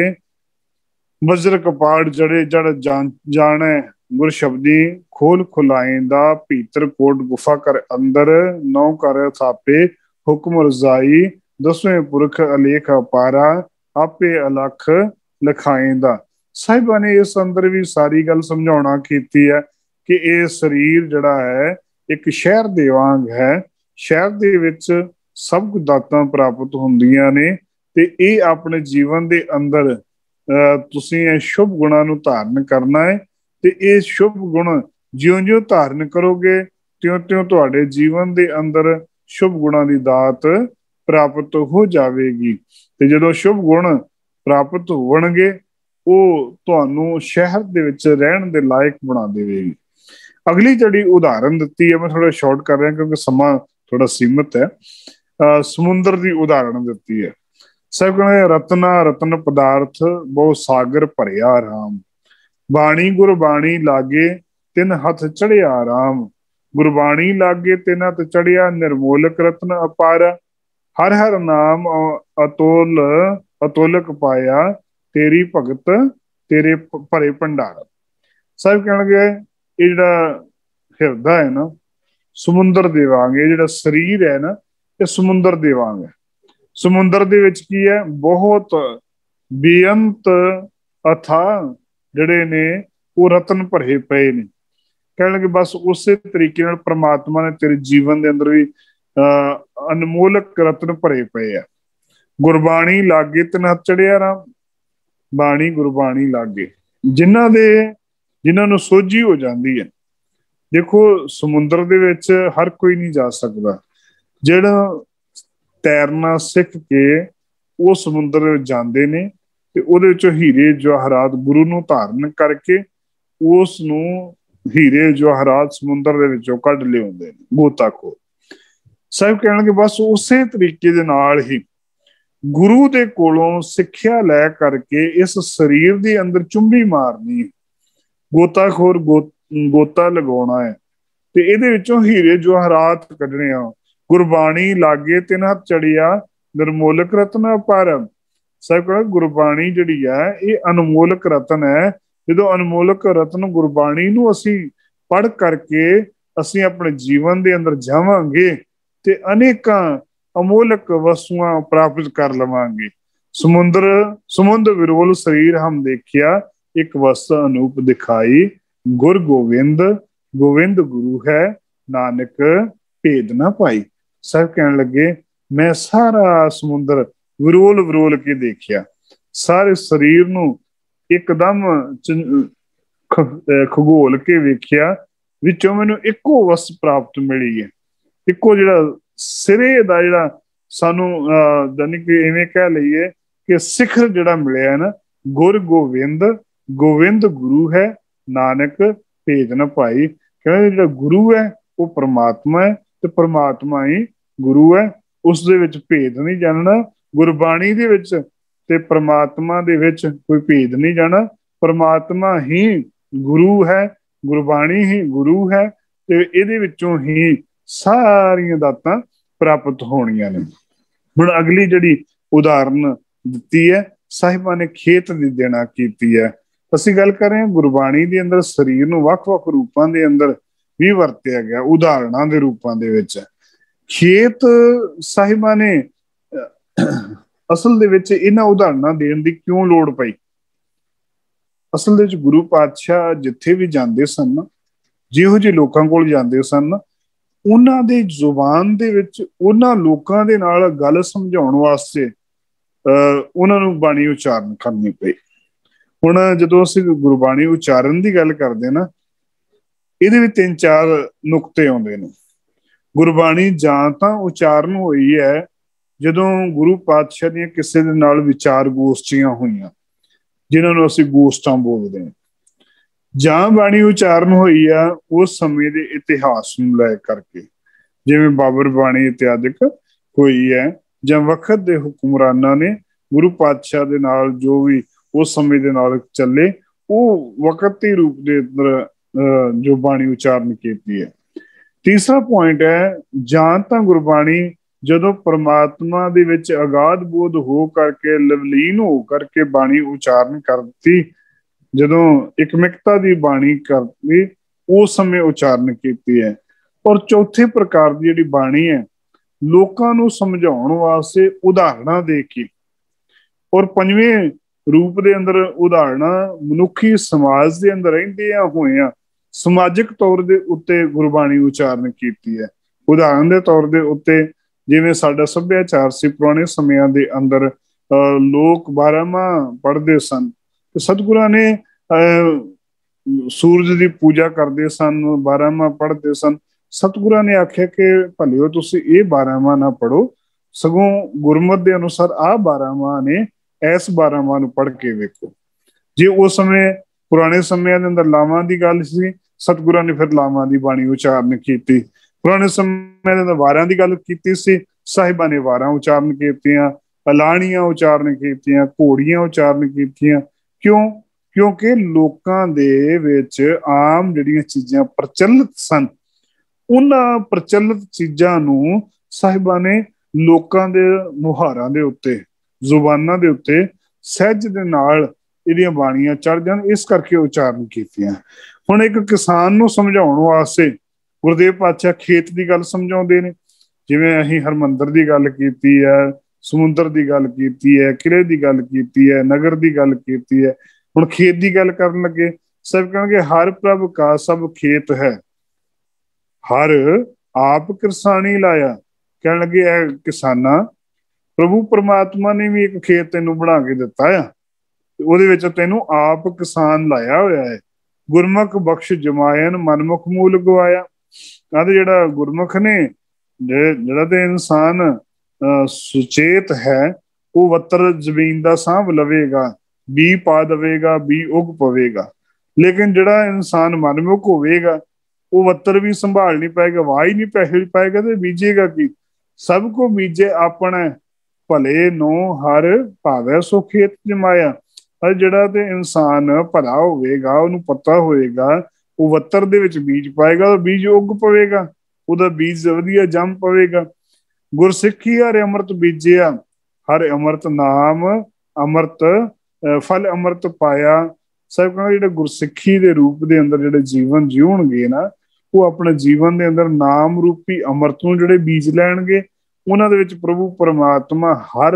Speaker 2: वज्र कपाड़ जड़े जड़ जान जाने गुर शब्दी खोल खुलाइंदा भीतर कोट गुफा कर अंदर नौ कर थापे हुक्म रजाई दसवें पुरख अलेख अपारा आपे अलख लिखाइंदा। साहिबा ने इस अंदर भी सारी गल समझाउणा कीती है कि ये शरीर जड़ा है एक शहर दे वांग है। शहर दे विच सब कुछ दातां प्राप्त होंदियां ने ते ये अपने जीवन दे अंदर तुसीं ये शुभ गुणां नूं धारण करना है ते ये शुभ गुण ज्यों ज्यों धारण करोगे त्यों त्यों तुहाडे जीवन दे अंदर शुभ गुणां दी दात प्राप्त हो जाएगी। ते जदों शुभ गुण प्राप्त होणगे वो तुहानूं शहर दे विच रहण दे लायक बना देवेगी। अगली जड़ी उदाहरण दित्ती है, मैं थोड़ा शॉर्ट कर रहा क्योंकि समा थोड़ा सीमित है। आ, समुद्र की उदाहरण दित्ती है। सब कहने रत्ना रत्न पदार्थ बहु सागर भरिया राम, बाणी गुरबाणी लागे तिन हथ चढ़िया राम, गुरबाणी लागे तिन हथ चढ़िया निर्मोलक रत्न अपारा, हर हर नाम अतोल अतोलक पाया तेरी भगत तेरे भरे भंडार। सब कहणगे ये जिहड़ा हिरदा है ना समुंदर दे वांग, ये जिहड़ा शरीर है ना ये समुंदर दे वांग है। समुंदर दे विच की है बहुत बेअंत अथा जिहड़े ने वो रतन भरे पे ने। कहणगे बस उस तरीके नाल परमात्मा ने तेरे जीवन दे अंदर भी अनमोलक रतन भरे पे है। गुरबाणी लागे तिन हथ चढ़िया राम, बाणी गुरबाणी लागे जिन्हां दे जिन्हां नूं सोझी हो जाती है। देखो समुंदर दे विच हर कोई नहीं जा सकता, जिहड़ा तैरना सीख के वो समुंदर जाते ने ते उहदे विचों हीरे जवाहरात गुरु नूं धारण करके उस नूं हीरे जवाहरात समुंदर दे विचों कढ लिआउंदे ने गोताखोर। साहिब कहणगे बस उसे तरीके दे नाल ही गुरु दे कोलों सिक्ख्या लै करके इस शरीर दे अंदर चुंबी मारनी है, गोताखोर गो गोता लगाउणा है ते इहदे विचों हीरे जवाहरात कढणे आ। गुरबाणी लागे तिन हथ चढ़िया निर्मोलक रत्न अपार। साहिब कहणगे गुरबाणी जिहड़ी है ये अनमोलक रतन है। जदों अनमोलक रतन गुरबाणी नूं असीं पढ़ करके असीं अपने जीवन दे अंदर जावांगे ते अनेकां अमोलक वस्तुआं प्राप्त कर लवांगे। समुद्र समुद्र विरोल शरीर हम देखिया, एक वस्त अनूप दिखाई। गुर गोविंद गोविंद गुरु है, नानक भेद ना पाई। सब कहने लगे मैं सारा समुद्र विरोल विरोल के देखिया, सारे शरीर नू एकदम खगोल के वेख्या, विचों मैनू इको वस्त प्राप्त मिली है। इको जिहड़ा सिरे दा जिहड़ा सानू जानी कि इवें कह लईए कि सिखर जिहड़ा मिलिया ना, गुर गोविंद गोविंद गुरु है, नानक भेद न पाई। कहते जिहड़ा गुरु है वो परमात्मा है, ते परमात्मा ही गुरु है, उस दे विच भेद नहीं जानना। गुरबाणी दे विच ते परमात्मा दे विच कोई भेद नहीं जाना। परमात्मा ही गुरु है, गुरबाणी ही गुरु है, ते इहदे विचों ही सारियां दातां प्राप्त होणियां ने। हुण अगली जिहड़ी उदाहरण दित्ती है, साहिबां ने खेत दी देना कीती है। ਅਸੀਂ ਗੱਲ ਕਰ ਰਹੇ ਹਾਂ ਗੁਰਬਾਣੀ ਦੇ ਅੰਦਰ ਸਰੀਰ ਨੂੰ ਵੱਖ-ਵੱਖ ਰੂਪਾਂ ਦੇ ਅੰਦਰ ਵੀ ਵਰਤਿਆ ਗਿਆ, ਉਦਾਹਰਣਾਂ ਦੇ ਰੂਪਾਂ ਦੇ ਵਿੱਚ। ਖੇਤ ਸਾਹਿਬਾਂ ਨੇ ਅਸਲ ਦੇ ਵਿੱਚ ਇਹਨਾਂ ਉਦਾਹਰਣਾਂ ਦੇਣ ਦੀ ਕਿਉਂ ਲੋੜ ਪਈ? ਅਸਲ ਦੇ ਵਿੱਚ ਗੁਰੂ ਪਾਤਸ਼ਾਹ ਜਿੱਥੇ ਵੀ ਜਾਂਦੇ ਸਨ, ਜਿਹੋ ਜਿਹੇ ਲੋਕਾਂ ਕੋਲ ਜਾਂਦੇ ਸਨ, ਉਹਨਾਂ ਦੇ ਜ਼ੁਬਾਨ ਦੇ ਵਿੱਚ ਉਹਨਾਂ ਲੋਕਾਂ ਦੇ ਨਾਲ ਗੱਲ ਸਮਝਾਉਣ ਵਾਸਤੇ ਅਹ ਉਹਨਾਂ ਨੂੰ ਬਾਣੀ ਉਚਾਰਨ ਕਰਨੀ ਪਈ। ਹੁਣ ਜਦੋਂ ਅਸੀਂ ਗੁਰਬਾਣੀ ਉਚਾਰਨ ਦੀ ਗੱਲ ਕਰਦੇ ਨਾ, ਇਹਦੇ ਵਿੱਚ ਤਿੰਨ ਚਾਰ ਨੁਕਤੇ ਆਉਂਦੇ ਨੇ। ਗੁਰਬਾਣੀ ਜਾਂ ਤਾਂ ਉਚਾਰਨ ਹੋਈ ਹੈ ਜਦੋਂ ਗੁਰੂ ਪਾਤਸ਼ਾਹ ਦੀਆਂ ਕਿਸੇ ਦੇ ਨਾਲ ਵਿਚਾਰ ਗੋਸ਼ਟੀਆਂ ਹੋਈਆਂ, ਜਿਨ੍ਹਾਂ ਨੂੰ ਅਸੀਂ ਗੋਸ਼ਟਾਂ ਬੋਲਦੇ ਹਾਂ, ਜਾਂ ਬਾਣੀ ਉਚਾਰਨ ਹੋਈ ਆ ਉਸ ਸਮੇਂ ਦੇ ਇਤਿਹਾਸ ਨੂੰ ਲੈ ਕਰਕੇ, ਜਿਵੇਂ ਬਾਬਰ ਬਾਣੀ ਇਤਿਆਦਿਕ ਹੋਈ ਹੈ, ਜਾਂ ਵਕਤ ਦੇ ਹੁਕਮਰਾਨਾਂ ਨੇ ਗੁਰੂ ਪਾਤਸ਼ਾਹ ਦੇ ਨਾਲ ਜੋ ਵੀ ਉਸ ਸਮੇਂ ਦੇ ਨਾਲ ਚੱਲੇ, ਉਹ ਵਕਤੀ ਰੂਪ ਦੇ ਅੰਦਰ ਜੋ ਬਾਣੀ ਉਚਾਰਨ ਕੀਤੀ ਹੈ। ਤੀਸਰਾ ਪੁਆਇੰਟ ਹੈ, ਜਾਂ ਤਾਂ ਗੁਰਬਾਣੀ ਜਦੋਂ ਪਰਮਾਤਮਾ ਦੇ ਵਿੱਚ ਅਗਾਧ ਬੋਧ ਹੋ ਕਰਕੇ, ਲਵਲੀਨ ਹੋ ਕਰਕੇ ਬਾਣੀ ਉਚਾਰਨ ਕਰਤੀ, ਜਦੋਂ ਇਕਮਿਕਤਾ ਦੀ ਬਾਣੀ ਕਰਦੀ, ਉਸ ਸਮੇਂ ਉਚਾਰਨ ਕੀਤੀ ਹੈ। ਔਰ ਚੌਥੇ ਪ੍ਰਕਾਰ ਦੀ ਜਿਹੜੀ ਬਾਣੀ ਹੈ, ਲੋਕਾਂ ਨੂੰ ਸਮਝਾਉਣ ਵਾਸਤੇ ਉਦਾਹਰਣਾਂ ਦੇ ਕੇ। ਔਰ ਪੰਜਵੇਂ ਰੂਪ ਦੇ ਅੰਦਰ ਉਦਾਹਰਣਾਂ ਮਨੁੱਖੀ ਸਮਾਜ ਦੇ ਅੰਦਰ ਰਹਿੰਦਿਆਂ ਹੋਇਆਂ ਸਮਾਜਿਕ ਤੌਰ ਦੇ ਉੱਤੇ ਗੁਰਬਾਣੀ ਉਚਾਰਨ ਕੀਤੀ ਹੈ। ਉਦਾਹਰਨ ਦੇ ਤੌਰ ਦੇ ਉੱਤੇ ਜਿਵੇਂ ਸਾਡਾ ਸੱਭਿਆਚਾਰ ਸੀ, ਪੁਰਾਣੇ ਸਮਿਆਂ ਦੇ ਅੰਦਰ ਅਹ ਲੋਕ ਬਾਰਾਂਮਾਹ ਪੜ੍ਹਦੇ ਸਨ, ਤੇ ਸਤਿਗੁਰਾਂ ਨੇ ਅਹ ਸੂਰਜ ਦੀ ਪੂਜਾ ਕਰਦੇ ਸਨ, ਬਾਰਾਂਮਾਹ ਪੜ੍ਹਦੇ ਸਨ। ਸਤਿਗੁਰਾਂ ਨੇ ਆਖਿਆ ਕਿ ਭਲਿਓ ਤੁਸੀਂ ਇਹ ਬਾਰਾਂਮਾਹ ਨਾ ਪੜ੍ਹੋ, ਸਗੋਂ ਗੁਰਮਤਿ ਦੇ ਅਨੁਸਾਰ ਆਹ ਬਾਰਾਂਮਾਹ ਨੇ, ਇਸ ਬਾਰਾਂਮਾਹ ਨੂੰ ਪੜ੍ਹ ਕੇ ਵੇਖੋ। ਜੇ ਉਸ ਸਮੇਂ ਪੁਰਾਣੇ ਸਮਿਆਂ ਦੇ ਅੰਦਰ ਲਾਵਾਂ ਦੀ ਗੱਲ ਸੀ, ਸਤਿਗੁਰਾਂ ਨੇ ਫਿਰ ਲਾਵਾਂ ਦੀ ਬਾਣੀ ਉਚਾਰਨ ਕੀਤੀ। ਪੁਰਾਣੇ ਸਮੇਂ ਦੇ ਅੰਦਰ ਵਾਰਾਂ ਦੀ ਗੱਲ ਕੀਤੀ ਸੀ, ਸਾਹਿਬਾਂ ਨੇ ਵਾਰਾਂ ਉਚਾਰਨ ਕੀਤੀਆਂ, ਅਲਾਣੀਆਂ ਉਚਾਰਨ ਕੀਤੀਆਂ, ਘੋੜੀਆਂ ਉਚਾਰਨ ਕੀਤੀਆਂ। ਕਿਉਂ? ਕਿਉਂਕਿ ਲੋਕਾਂ ਦੇ ਵਿੱਚ ਆਮ ਜਿਹੜੀਆਂ ਚੀਜ਼ਾਂ ਪ੍ਰਚਲਿਤ ਸਨ, ਉਹਨਾਂ ਪ੍ਰਚਲਿਤ ਚੀਜ਼ਾਂ ਨੂੰ ਸਾਹਿਬਾਂ ਨੇ ਲੋਕਾਂ ਦੇ ਮੁਹਾਰਾਂ ਦੇ ਉੱਤੇ, ਜ਼ੁਬਾਨਾਂ ਦੇ ਉੱਤੇ ਸਹਿਜ ਦੇ ਨਾਲ ਇਹਦੀਆਂ ਬਾਣੀਆਂ ਚੜ੍ਹ ਜਾਣ, ਇਸ ਕਰਕੇ ਉਚਾਰਨ ਕੀਤੀਆਂ। ਹੁਣ ਇੱਕ ਕਿਸਾਨ ਨੂੰ ਸਮਝਾਉਣ ਵਾਸਤੇ ਗੁਰਦੇਵ ਪਾਤਸ਼ਾਹ ਖੇਤ ਦੀ ਗੱਲ ਸਮਝਾਉਂਦੇ ਨੇ, ਜਿਵੇਂ ਅਸੀਂ ਹਰਮੰਦਰ ਦੀ ਗੱਲ ਕੀਤੀ ਹੈ, ਸਮੁੰਦਰ ਦੀ ਗੱਲ ਕੀਤੀ ਹੈ, ਕਿਲੇ ਦੀ ਗੱਲ ਕੀਤੀ ਹੈ, ਨਗਰ ਦੀ ਗੱਲ ਕੀਤੀ ਹੈ। ਹੁਣ ਖੇਤ ਦੀ ਗੱਲ ਕਰਨ ਲੱਗੇ, ਸਭ ਕਹਿਣਗੇ ਹਰ ਪ੍ਰਭ ਕਾ ਸਭ ਖੇਤ ਹੈ, ਹਰ ਆਪ ਕਿਰਸਾਣੀ ਲਾਇਆ। ਕਹਿਣ ਲੱਗੇ ਇਹ ਕਿਸਾਨਾਂ, ਪ੍ਰਭੂ ਪਰਮਾਤਮਾ ਨੇ ਵੀ ਇੱਕ ਖੇਤ ਤੈਨੂੰ ਬਣਾ ਕੇ ਦਿੱਤਾ ਆ, ਉਹਦੇ ਵਿੱਚ ਤੈਨੂੰ ਆਪ ਕਿਸਾਨ ਲਾਇਆ ਹੋਇਆ ਹੈ। ਗੁਰਮੁਖ ਬਖਸ਼ ਜਮਾਇਨ ਮਨਮੁਖ ਮੂਲ ਗਵਾਇਆ। ਕਹਿੰਦੇ ਜਿਹੜਾ ਗੁਰਮੁਖ ਨੇ, ਜਿਹੜਾ ਤੇ ਇਨਸਾਨ ਅਹ ਸੁਚੇਤ ਹੈ, ਉਹ ਵੱਤਰ ਜ਼ਮੀਨ ਦਾ ਸਾਂਭ ਲਵੇਗਾ, ਬੀ ਪਾ ਦੇਵੇਗਾ, ਬੀ ਉਗ ਪਵੇਗਾ। ਲੇਕਿਨ ਜਿਹੜਾ ਇਨਸਾਨ ਮਨਮੁਖ ਹੋਵੇਗਾ, ਉਹ ਵੱਤਰ ਵੀ ਸੰਭਾਲ ਨਹੀਂ ਪਾਏਗਾ, ਵਾਹ ਹੀ ਨਹੀਂ ਪੈ ਪਾਏਗਾ, ਤੇ ਬੀਜੇਗਾ ਕੀ? ਸਭ ਕੋ ਬੀਜੇ ਆਪਣਾ, ਭਲੇ ਨੂੰ ਹਰ ਭਾਵੈ ਸੋ ਖੇਤ ਜਮਾਇਆ। ਪਰ ਜਿਹੜਾ ਤੇ ਇਨਸਾਨ ਭਲਾ ਹੋਵੇਗਾ, ਉਹਨੂੰ ਪਤਾ ਹੋਏਗਾ, ਉਹ ਵੱਤਰ ਦੇ ਵਿੱਚ ਬੀਜ ਪਾਏਗਾ, ਬੀਜ ਉਗ ਪਵੇਗਾ, ਉਹਦਾ ਬੀਜ ਵਧੀਆ ਜੰਮ ਪਵੇਗਾ। ਗੁਰਸਿੱਖੀ ਹਰਿ ਅੰਮ੍ਰਿਤ ਬੀਜਿਆ, ਹਰਿ ਅੰਮ੍ਰਿਤ ਨਾਮ ਅੰਮ੍ਰਿਤ ਫਲ ਅੰਮ੍ਰਿਤ ਪਾਇਆ। ਸਭ ਕਹਿੰਦਾ ਜਿਹੜੇ ਗੁਰਸਿੱਖੀ ਦੇ ਰੂਪ ਦੇ ਅੰਦਰ ਜਿਹੜੇ ਜੀਵਨ ਜਿਉਣਗੇ ਨਾ, ਉਹ ਆਪਣੇ ਜੀਵਨ ਦੇ ਅੰਦਰ ਨਾਮ ਰੂਪੀ ਅੰਮ੍ਰਿਤ ਨੂੰ ਜਿਹੜੇ ਬੀਜ ਲੈਣਗੇ, ਉਹਨਾਂ ਦੇ ਵਿੱਚ ਪ੍ਰਭੂ ਪਰਮਾਤਮਾ ਹਰ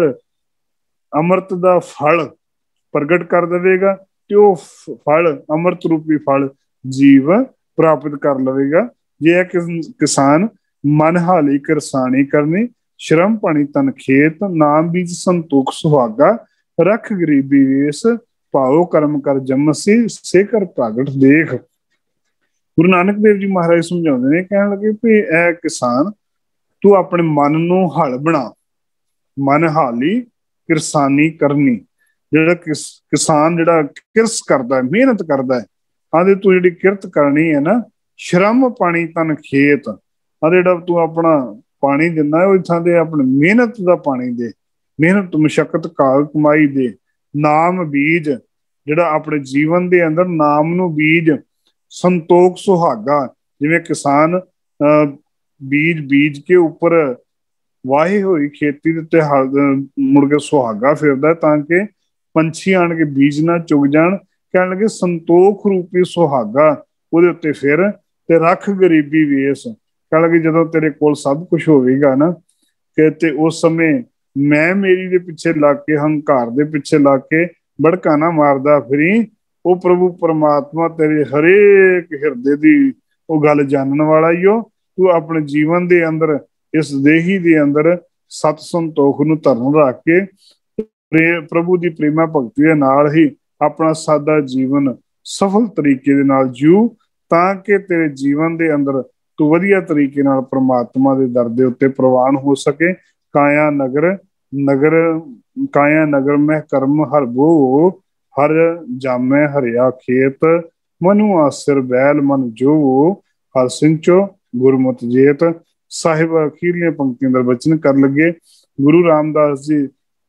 Speaker 2: ਅੰਮ੍ਰਿਤ ਦਾ ਫਲ ਪ੍ਰਗਟ ਕਰ ਦੇਵੇਗਾ ਤੇ ਉਹ ਫਲ ਅੰਮ੍ਰਿਤ ਰੂਪੀ ਫਲ ਜੀਵ ਪ੍ਰਾਪਤ ਕਰ ਲਵੇਗਾ। ਜੇ ਇਹ ਕਿਸਾਨ ਮਨ ਹਾਲੀ ਕਿਰਸਾਨੀ ਕਰਨੀ, ਸ਼ਰਮ ਪਾਣੀ ਤਨ ਖੇਤ, ਨਾਮ ਬੀਜ ਸੰਤੋਖ ਸੁਹਾਗਾ, ਰਖ ਗਰੀਬੀ ਵੇਸ, ਭਾਓ ਕਰਮ ਕਰ ਜਮਸੀ, ਸੇ ਕਰ ਪ੍ਰਗਟ ਦੇਖ। ਗੁਰੂ ਨਾਨਕ ਦੇਵ ਜੀ ਮਹਾਰਾਜ ਸਮਝਾਉਂਦੇ ਨੇ, ਕਹਿਣ ਲੱਗੇ ਵੀ ਇਹ ਕਿਸਾਨ ਤੂੰ ਆਪਣੇ ਮਨ ਨੂੰ ਹਲ ਬਣਾ, ਮਨ ਹਾਲੀ ਕਿਰਸਾਨੀ ਕਰਨੀ। ਜਿਹੜਾ ਕਿਸ ਕਿਸਾਨ ਜਿਹੜਾ ਕਿਰਸ ਕਰਦਾ ਹੈ, ਮਿਹਨਤ ਕਰਦਾ ਹੈ, ਆਂਦੇ ਤੂੰ ਜਿਹੜੀ ਕਿਰਤ ਕਰਨੀ ਹੈ ਨਾ, ਸ਼ਰਮ ਪਾਣੀ ਤਨ ਖੇਤ, ਆਂਦੇ ਜਿਹੜਾ ਤੂੰ ਆਪਣਾ ਪਾਣੀ ਦਿੰਦਾ ਉਹ ਥਾਂ ਦੇ ਆਪਣੇ ਮਿਹਨਤ ਦਾ ਪਾਣੀ ਦੇ, ਮਿਹਨਤ ਮੁਸ਼ੱਕਤ ਕਾਲ ਕਮਾਈ ਦੇ। ਨਾਮ ਬੀਜ, ਜਿਹੜਾ ਆਪਣੇ ਜੀਵਨ ਦੇ ਅੰਦਰ ਨਾਮ ਨੂੰ ਬੀਜ। ਸੰਤੋਖ ਸੁਹਾਗਾ, ਜਿਵੇਂ ਕਿਸਾਨ ਅਹ ਬੀਜ ਬੀਜ ਕੇ ਉੱਪਰ ਵਾਹੀ ਹੋਈ ਖੇਤੀ ਦੇ ਉੱਤੇ ਮੁੜ ਕੇ ਸੁਹਾਗਾ ਫਿਰਦਾ ਤਾਂ ਕਿ ਪੰਛੀ ਆਣ ਕੇ ਬੀਜ ਨਾ ਚੁਗ ਜਾਣ। ਕਹਿਣ ਲੱਗੇ ਸੰਤੋਖ ਰੂਪੀ ਸੁਹਾਗਾ ਉਹਦੇ ਉੱਤੇ ਫਿਰ ਤੇ ਰੱਖ ਗਰੀਬੀ ਵੇਸ। ਕਹਿਣ ਲੱਗੇ ਜਦੋਂ ਤੇਰੇ ਕੋਲ ਸਭ ਕੁਝ ਹੋਵੇਗਾ ਨਾ ਕਿ ਤੇ ਉਸ ਸਮੇਂ ਮੈਂ ਮੇਰੀ ਦੇ ਪਿੱਛੇ ਲੱਗ ਕੇ, ਹੰਕਾਰ ਦੇ ਪਿੱਛੇ ਲੱਗ ਕੇ ਬੜਕਾ ਨਾ ਮਾਰਦਾ ਫਿਰੀ। ਉਹ ਪ੍ਰਭੂ ਪਰਮਾਤਮਾ ਤੇਰੇ ਹਰੇਕ ਹਿਰਦੇ ਦੀ ਉਹ ਗੱਲ ਜਾਣਨ ਵਾਲਾ ਹੀ ਹੋ। ਤੂੰ ਆਪਣੇ ਜੀਵਨ ਦੇ ਅੰਦਰ, ਇਸ ਦੇਹੀ ਦੇ ਅੰਦਰ ਸਤ ਸੰਤੋਖ ਨੂੰ ਧਰਨ ਰੱਖ ਕੇ ਪ੍ਰਭੂ ਦੀ ਪ੍ਰੇਮਾ ਭਗਤੀ ਦੇ ਨਾਲ ਹੀ ਆਪਣਾ ਸਾਦਾ ਜੀਵਨ ਸਫਲ ਤਰੀਕੇ ਦੇ ਨਾਲ ਜੀਉ, ਤਾਂ ਕਿ ਤੇਰੇ ਜੀਵਨ ਦੇ ਅੰਦਰ ਤੂੰ ਵਧੀਆ ਤਰੀਕੇ ਨਾਲ ਪ੍ਰਮਾਤਮਾ ਦੇ ਦਰ ਦੇ ਉੱਤੇ ਪ੍ਰਵਾਨ ਹੋ ਸਕੇ। ਕਾਇਆ ਨਗਰ ਨਗਰ ਕਾਇਆ ਨਗਰ ਮੈਂ ਕਰਮ ਹਰਬੋ, ਹਰ ਜਾਮੈ ਹਰਿਆ ਖੇਤ, ਮਨੁ ਆਸਿਰ ਬੈਲ ਮਨ ਜੋ, ਹਰ ਸਿੰਚੋ ਗੁਰਮਤਿ ਜੇਤ। ਸਾਹਿਬ ਅਖੀਰਲੀਆਂ ਪੰਕਤੀਆਂ ਦਾ ਬਚਨ ਕਰ ਲੱਗੇ। ਗੁਰੂ ਰਾਮਦਾਸ ਜੀ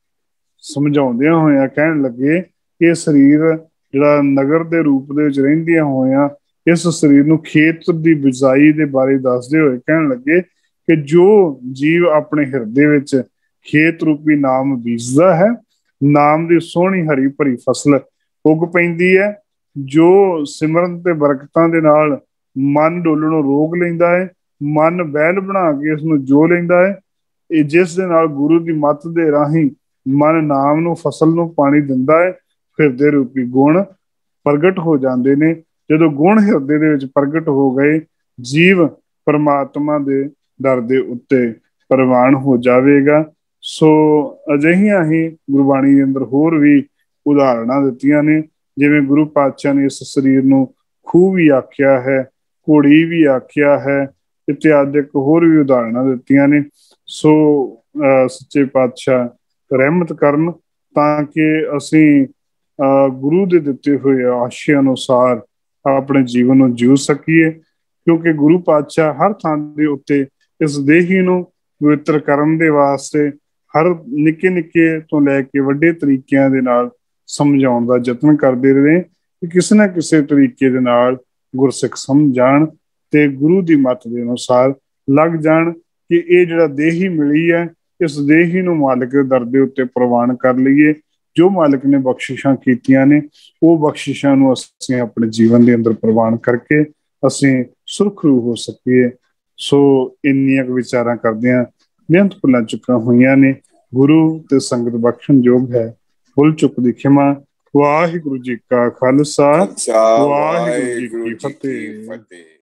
Speaker 2: ਸਮਝਾਉਂਦਿਆਂ ਹੋਇਆਂ ਕਹਿਣ ਲੱਗੇ ਕਿ ਇਹ ਸਰੀਰ ਜਿਹੜਾ ਨਗਰ ਦੇ ਰੂਪ ਦੇ ਵਿੱਚ ਰਹਿੰਦਿਆਂ ਹੋਇਆਂ ਇਸ ਸਰੀਰ ਨੂੰ ਖੇਤ ਦੀ ਬਿਜਾਈ ਦੇ ਬਾਰੇ ਦੱਸਦੇ ਹੋਏ ਕਹਿਣ ਲੱਗੇ ਕਿ ਜੋ ਜੀਵ ਆਪਣੇ ਹਿਰਦੇ ਵਿੱਚ ਖੇਤ ਰੂਪੀ ਨਾਮ ਬੀਜਦਾ ਹੈ, ਨਾਮ ਦੀ ਸੋਹਣੀ ਹਰੀ ਭਰੀ ਫਸਲ ਉੱਗ ਪੈਂਦੀ ਹੈ। ਜੋ ਸਿਮਰਨ ਤੇ ਬਰਕਤਾਂ ਦੇ ਨਾਲ ਮਨ ਡੋਲਣੋਂ ਰੋਕ ਲੈਂਦਾ ਹੈ, ਮਨ ਬੈਲ ਬਣਾ ਕੇ ਇਸ ਨੂੰ ਜੋ ਲੈਂਦਾ ਹੈ, ਇਹ ਜਿਸ ਦੇ ਨਾਲ ਗੁਰੂ ਦੀ ਮੱਤ ਦੇ ਰਾਹੀਂ ਮਨ ਨਾਮ ਨੂੰ ਫਸਲ ਨੂੰ ਪਾਣੀ ਦਿੰਦਾ ਹੈ, ਹਿਰਦੇ ਰੂਪੀ ਗੁਣ ਪ੍ਰਗਟ ਹੋ ਜਾਂਦੇ ਨੇ। ਜਦੋਂ ਗੁਣ ਹਿਰਦੇ ਦੇ ਵਿੱਚ ਪ੍ਰਗਟ ਹੋ ਗਏ, ਜੀਵ ਪਰਮਾਤਮਾ ਦੇ ਦਰ ਦੇ ਉੱਤੇ ਪ੍ਰਵਾਨ ਹੋ ਜਾਵੇਗਾ। ਸੋ ਅਜਿਹੀਆਂ ਹੀ ਗੁਰਬਾਣੀ ਦੇ ਅੰਦਰ ਹੋਰ ਵੀ ਉਦਾਹਰਣਾਂ ਦਿੱਤੀਆਂ ਨੇ, ਜਿਵੇਂ ਗੁਰੂ ਪਾਤਸ਼ਾਹ ਨੇ ਇਸ ਸਰੀਰ ਨੂੰ ਖੂਹ ਵੀ ਆਖਿਆ ਹੈ, ਘੋੜੀ ਵੀ ਆਖਿਆ ਹੈ, ਇਤਿਆਦਿਕ ਹੋਰ ਵੀ ਉਦਾਹਰਣਾਂ ਦਿੱਤੀਆਂ ਨੇ। ਸੋ ਅਹ ਸੱਚੇ ਪਾਤਸ਼ਾਹ ਰਹਿਮਤ ਕਰਨ ਤਾਂ ਕਿ ਅਸੀਂ ਅਹ ਗੁਰੂ ਦੇ ਦਿੱਤੇ ਹੋਏ ਆਸ਼ੇ ਅਨੁਸਾਰ ਆਪਣੇ ਜੀਵਨ ਨੂੰ ਜੀਉ ਸਕੀਏ, ਕਿਉਂਕਿ ਗੁਰੂ ਪਾਤਸ਼ਾਹ ਹਰ ਥਾਂ ਦੇ ਉੱਤੇ ਇਸ ਦੇਹੀ ਨੂੰ ਪਵਿੱਤਰ ਕਰਨ ਦੇ ਵਾਸਤੇ ਹਰ ਨਿੱਕੇ ਨਿੱਕੇ ਤੋਂ ਲੈ ਕੇ ਵੱਡੇ ਤਰੀਕਿਆਂ ਦੇ ਨਾਲ ਸਮਝਾਉਣ ਦਾ ਯਤਨ ਕਰਦੇ ਰਹੇ ਕਿ ਕਿਸੇ ਨਾ ਕਿਸੇ ਤਰੀਕੇ ਦੇ ਨਾਲ ਗੁਰਸਿੱਖ ਸਮਝ ਜਾਣ ਤੇ ਗੁਰੂ ਦੀ ਮੱਤ ਦੇ ਅਨੁਸਾਰ ਲੱਗ ਜਾਣ ਕਿ ਇਹ ਜਿਹੜਾ ਦੇਹੀ ਮਿਲੀ ਹੈ, ਇਸ ਦੇਹੀ ਨੂੰ ਮਾਲਕ ਦੇ ਦਰ ਦੇ ਉੱਤੇ ਪ੍ਰਵਾਨ ਕਰ ਲਈਏ। ਜੋ ਮਾਲਕ ਨੇ ਬਖਸ਼ਿਸ਼ਾਂ ਕੀਤੀਆਂ ਨੇ ਉਹ ਬਖਸ਼ਿਸ਼ਾਂ ਨੂੰ ਅਸੀਂ ਆਪਣੇ ਜੀਵਨ ਦੇ ਅੰਦਰ ਪ੍ਰਵਾਨ ਕਰਕੇ ਅਸੀਂ ਸੁਰਖਰੂ ਹੋ ਸਕੀਏ। ਸੋ ਇੰਨੀਆਂ ਕੁ ਵਿਚਾਰਾਂ ਕਰਦਿਆਂ ਬੇਅੰਤ ਭੁੱਲਾਂ ਚੁੱਕਾਂ ਹੋਈਆਂ ਨੇ। ਗੁਰੂ ਤੇ ਸੰਗਤ ਬਖਸ਼ਣ ਯੋਗ ਹੈ, ਭੁੱਲ ਚੁੱਕ ਦੀ ਖਿਮਾ। ਵਾਹਿਗੁਰੂ ਜੀ ਕਾ ਖਾਲਸਾ, ਵਾਹਿਗੁਰੂ ਜੀ ਕੀ ਫਤਿਹ।